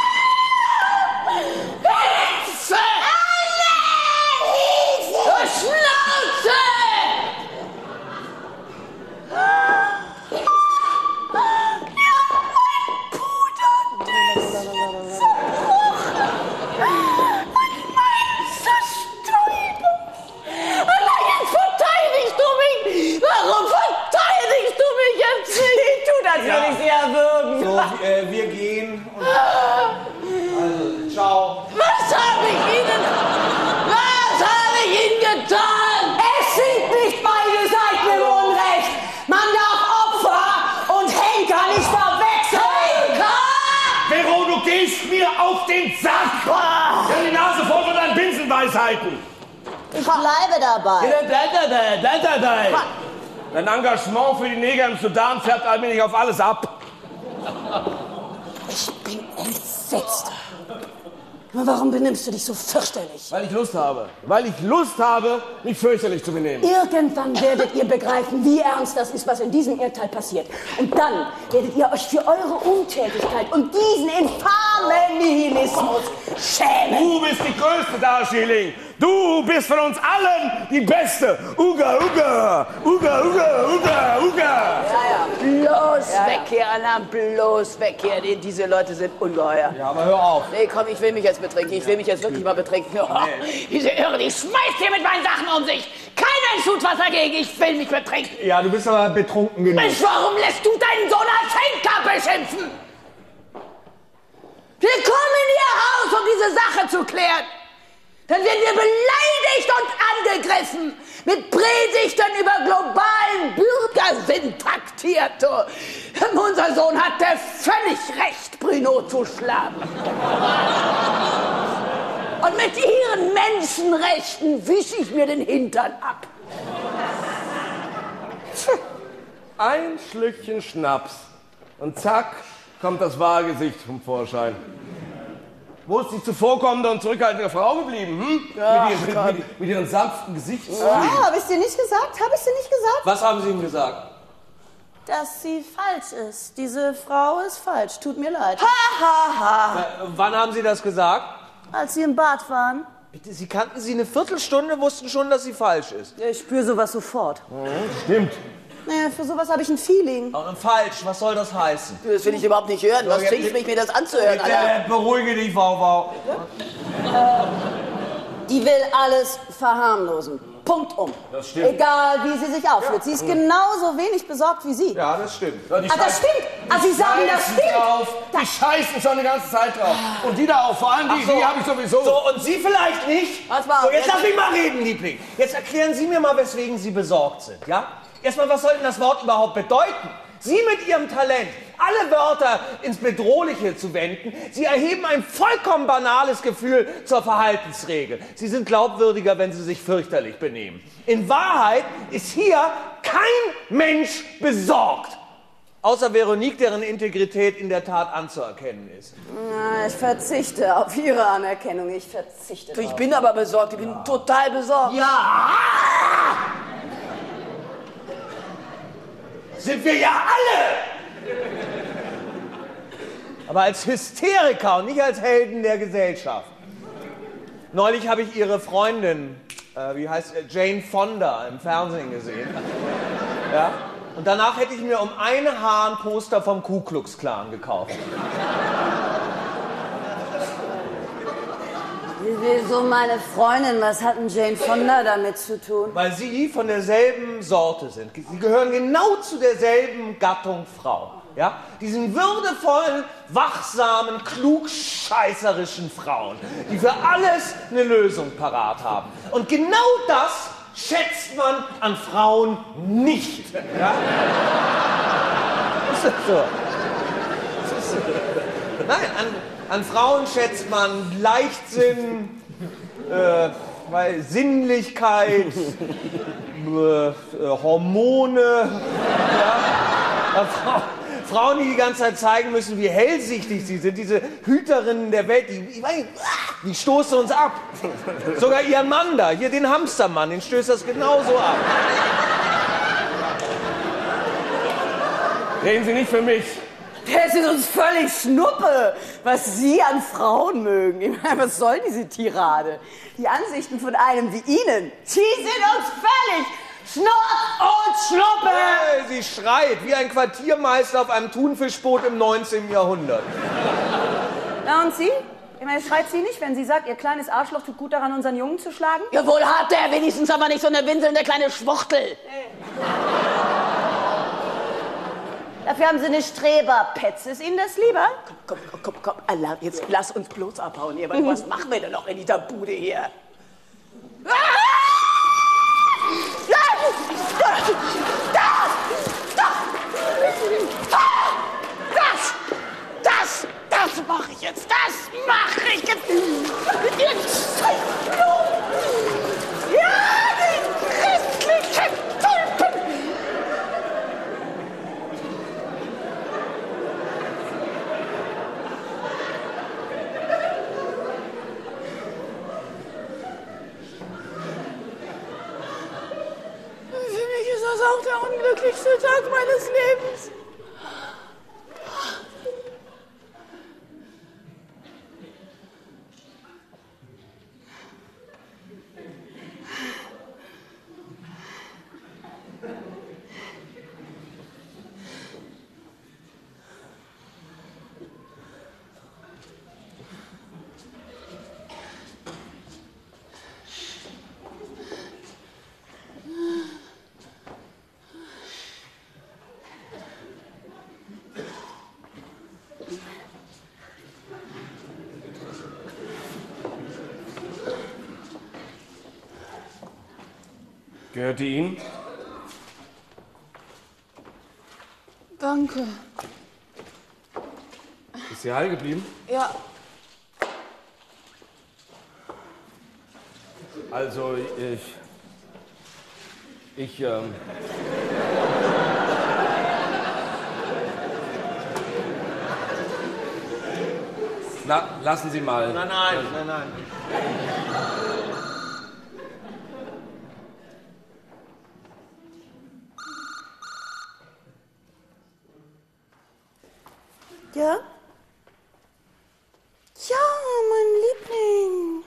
Hilfe! Alle! Schnauze! gehst mir auf den Sack! Ah. Ich hab die Nase voll von deinen Binsenweisheiten! Ich bleibe dabei. Ja, dann bleib dabei, bleib dabei! Dein Engagement für die Neger im Sudan färbt allmählich auf alles ab. Ich bin entsetzt. Aber warum benimmst du dich so fürchterlich? Weil ich Lust habe. Weil ich Lust habe, mich fürchterlich zu benehmen. Irgendwann werdet ihr begreifen, wie ernst das ist, was in diesem Erdteil passiert. Und dann werdet ihr euch für eure Untätigkeit und diesen infamen Nihilismus schämen. Du bist die Größte da, Schilling. Du bist von uns allen die Beste. Uga, Uga, Uga, Uga, Uga, Uga. Ja, ja. Bloß ja, weg ja. hier, Alarm, bloß weg hier. Die, diese Leute sind ungeheuer. Ja, aber hör auf. Nee, komm, ich will mich jetzt betrinken. Ich will mich jetzt wirklich mal betrinken. Oh, nee. Diese Irre, die schmeißt hier mit meinen Sachen um sich. Keiner tut was dagegen. Ich will mich betrinken. Ja, du bist aber betrunken genug. Mensch, warum lässt du deinen Sohn als Henker beschimpfen? Wir kommen in ihr Haus, um diese Sache zu klären. Dann werden wir beleidigt und angegriffen, mit Predigten über globalen Bürgersinn taktiert. Unser Sohn hatte völlig recht, Bruno zu schlagen. Und mit ihren Menschenrechten wische ich mir den Hintern ab. Ein Schlückchen Schnaps und zack, kommt das wahre Gesicht zum Vorschein. Wo ist die zuvorkommende und zurückhaltende Frau geblieben? Hm? Ja, mit, ihren, mit, mit ihren sanften Gesichtszügen. Ah, hab ich's dir nicht gesagt? Hab ich's dir nicht gesagt? Was haben Sie ihm gesagt? Dass sie falsch ist. Diese Frau ist falsch. Tut mir leid. Ha, ha, ha. Äh, wann haben Sie das gesagt? Als sie im Bad waren. Bitte, Sie kannten sie eine Viertelstunde, wussten schon, dass sie falsch ist. Ja, ich spüre sowas sofort. Mhm, stimmt. Naja, für sowas habe ich ein Feeling. Aber falsch, was soll das heißen? Das will ich überhaupt nicht hören. Was zwingt mich, mir das anzuhören? Bitte, Alter? beruhige dich, Wauwau. Äh, die will alles verharmlosen. Punkt um. Das stimmt. Egal, wie sie sich aufführt. Sie ist genauso wenig besorgt wie Sie. Ja, das stimmt. Ja, die Ah, das scheißen- stimmt. Ah, Sie die sagen, das scheißen stimmt. Drauf. Die scheißen schon die ganze Zeit drauf. Und die da auch. Vor allem die, Ach so. die habe ich sowieso. So, und Sie vielleicht nicht? Was war- So, jetzt jetzt- lass mich mal reden, Liebling. Jetzt erklären Sie mir mal, weswegen Sie besorgt sind, ja? Erstmal, was soll denn das Wort überhaupt bedeuten? Sie mit Ihrem Talent, alle Wörter ins Bedrohliche zu wenden, Sie erheben ein vollkommen banales Gefühl zur Verhaltensregel. Sie sind glaubwürdiger, wenn Sie sich fürchterlich benehmen. In Wahrheit ist hier kein Mensch besorgt. Außer Veronique, deren Integrität in der Tat anzuerkennen ist. Na, ich verzichte auf Ihre Anerkennung. Ich verzichte Ich drauf. bin aber besorgt. Ich bin total besorgt. Ja! Sind wir ja alle! Aber als Hysteriker und nicht als Helden der Gesellschaft. Neulich habe ich ihre Freundin, äh, wie heißt äh, Jane Fonda, im Fernsehen gesehen. Ja? Und danach hätte ich mir um ein Haar ein Poster vom Ku Klux Klan gekauft. Wieso meine Freundin? Was hat denn Jane Fonda damit zu tun? Weil sie von derselben Sorte sind. Sie gehören genau zu derselben Gattung Frau. Ja? Diesen würdevollen, wachsamen, klugscheißerischen Frauen, die für alles eine Lösung parat haben. Und genau das schätzt man an Frauen nicht. Ja? Ist das so? Ist das so? Nein, an, an Frauen schätzt man Leichtsinn, äh, weil Sinnlichkeit, äh, äh, Hormone, ja? An Frauen, Frauen, die die ganze Zeit zeigen müssen, wie hellsichtig sie sind, diese Hüterinnen der Welt, die, ich meine, die stoßen uns ab. Sogar ihr Mann da, hier den Hamstermann, den stößt das genauso ab. Reden Sie nicht für mich. Es ist uns völlig Schnuppe, was Sie an Frauen mögen. Ich meine, was soll diese Tirade? Die Ansichten von einem wie Ihnen, die sind uns völlig Schnurz und Schnuppe! Hey, sie schreit wie ein Quartiermeister auf einem Thunfischboot im neunzehnten Jahrhundert. Na und Sie? Ich meine, schreit Sie nicht, wenn sie sagt, Ihr kleines Arschloch tut gut daran, unseren Jungen zu schlagen? Jawohl, hat der wenigstens aber nicht so eine winselnde kleine Schwuchtel. Dafür haben Sie eine Streberpetze. Ist Ihnen das lieber? Komm, komm, komm, komm, Allah, jetzt lass uns bloß abhauen hier. Mhm. Was machen wir denn noch in dieser Bude hier? Das, das, das, das mache ich jetzt, das mache ich jetzt. Jetzt Zeichnung. Ja, die christlichen Tulpen. Für mich ist das auch der unglücklichste Tag meines Lebens. Gehört die Ihnen? Danke. Ist sie heil geblieben? Ja. Also, ich... Ich, ähm... La lassen Sie mal. Nein, nein, nein, nein. Ja? Ja, mein Liebling.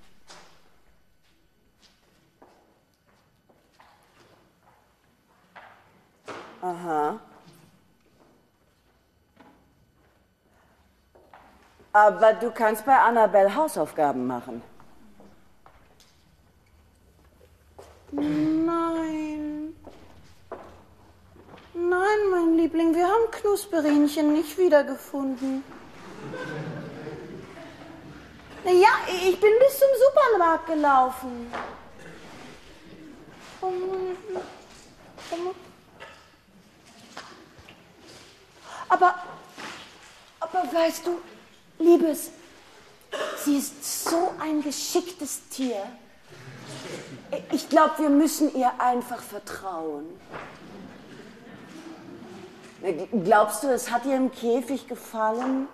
Aha. Aber du kannst bei Annabelle Hausaufgaben machen. Nein. Nein, mein Liebling, wir haben Knusperinchen nicht wiedergefunden. Ja, ich bin bis zum Supermarkt gelaufen. Aber, aber weißt du, Liebes, sie ist so ein geschicktes Tier. Ich glaube, wir müssen ihr einfach vertrauen. Glaubst du, es hat ihr im Käfig gefallen?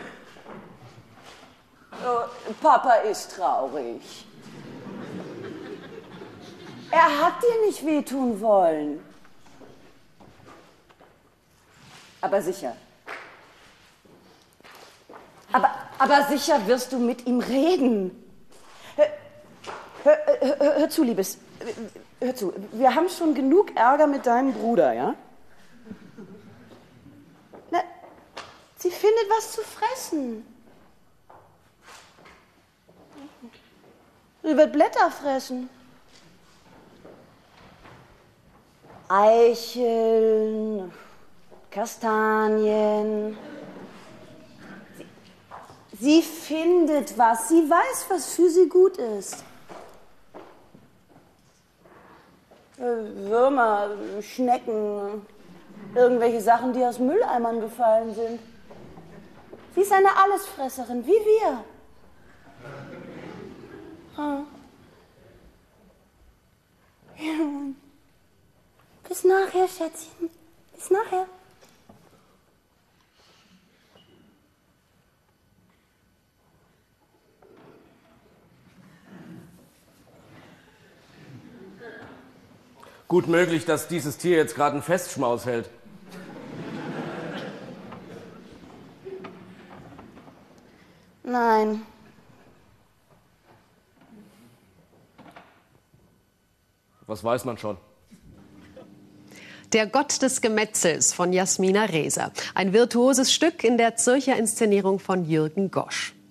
Oh, Papa ist traurig. Er hat dir nicht wehtun wollen. Aber sicher. Aber, aber sicher wirst du mit ihm reden. Hör, hör, hör, hör zu, Liebes. Hör zu. Wir haben schon genug Ärger mit deinem Bruder, ja? Na, sie findet was zu fressen. Sie wird Blätter fressen. Eicheln, Kastanien. Sie, sie findet was. Sie weiß, was für sie gut ist. Würmer, Schnecken, irgendwelche Sachen, die aus Mülleimern gefallen sind. Sie ist eine Allesfresserin, wie wir. Hm. Ja. Bis nachher, Schätzchen. Bis nachher. Gut möglich, dass dieses Tier jetzt gerade einen Festschmaus hält. Nein. Was weiß man schon? Der Gott des Gemetzels von Jasmina Reza. Ein virtuoses Stück in der Zürcher Inszenierung von Jürgen Gosch.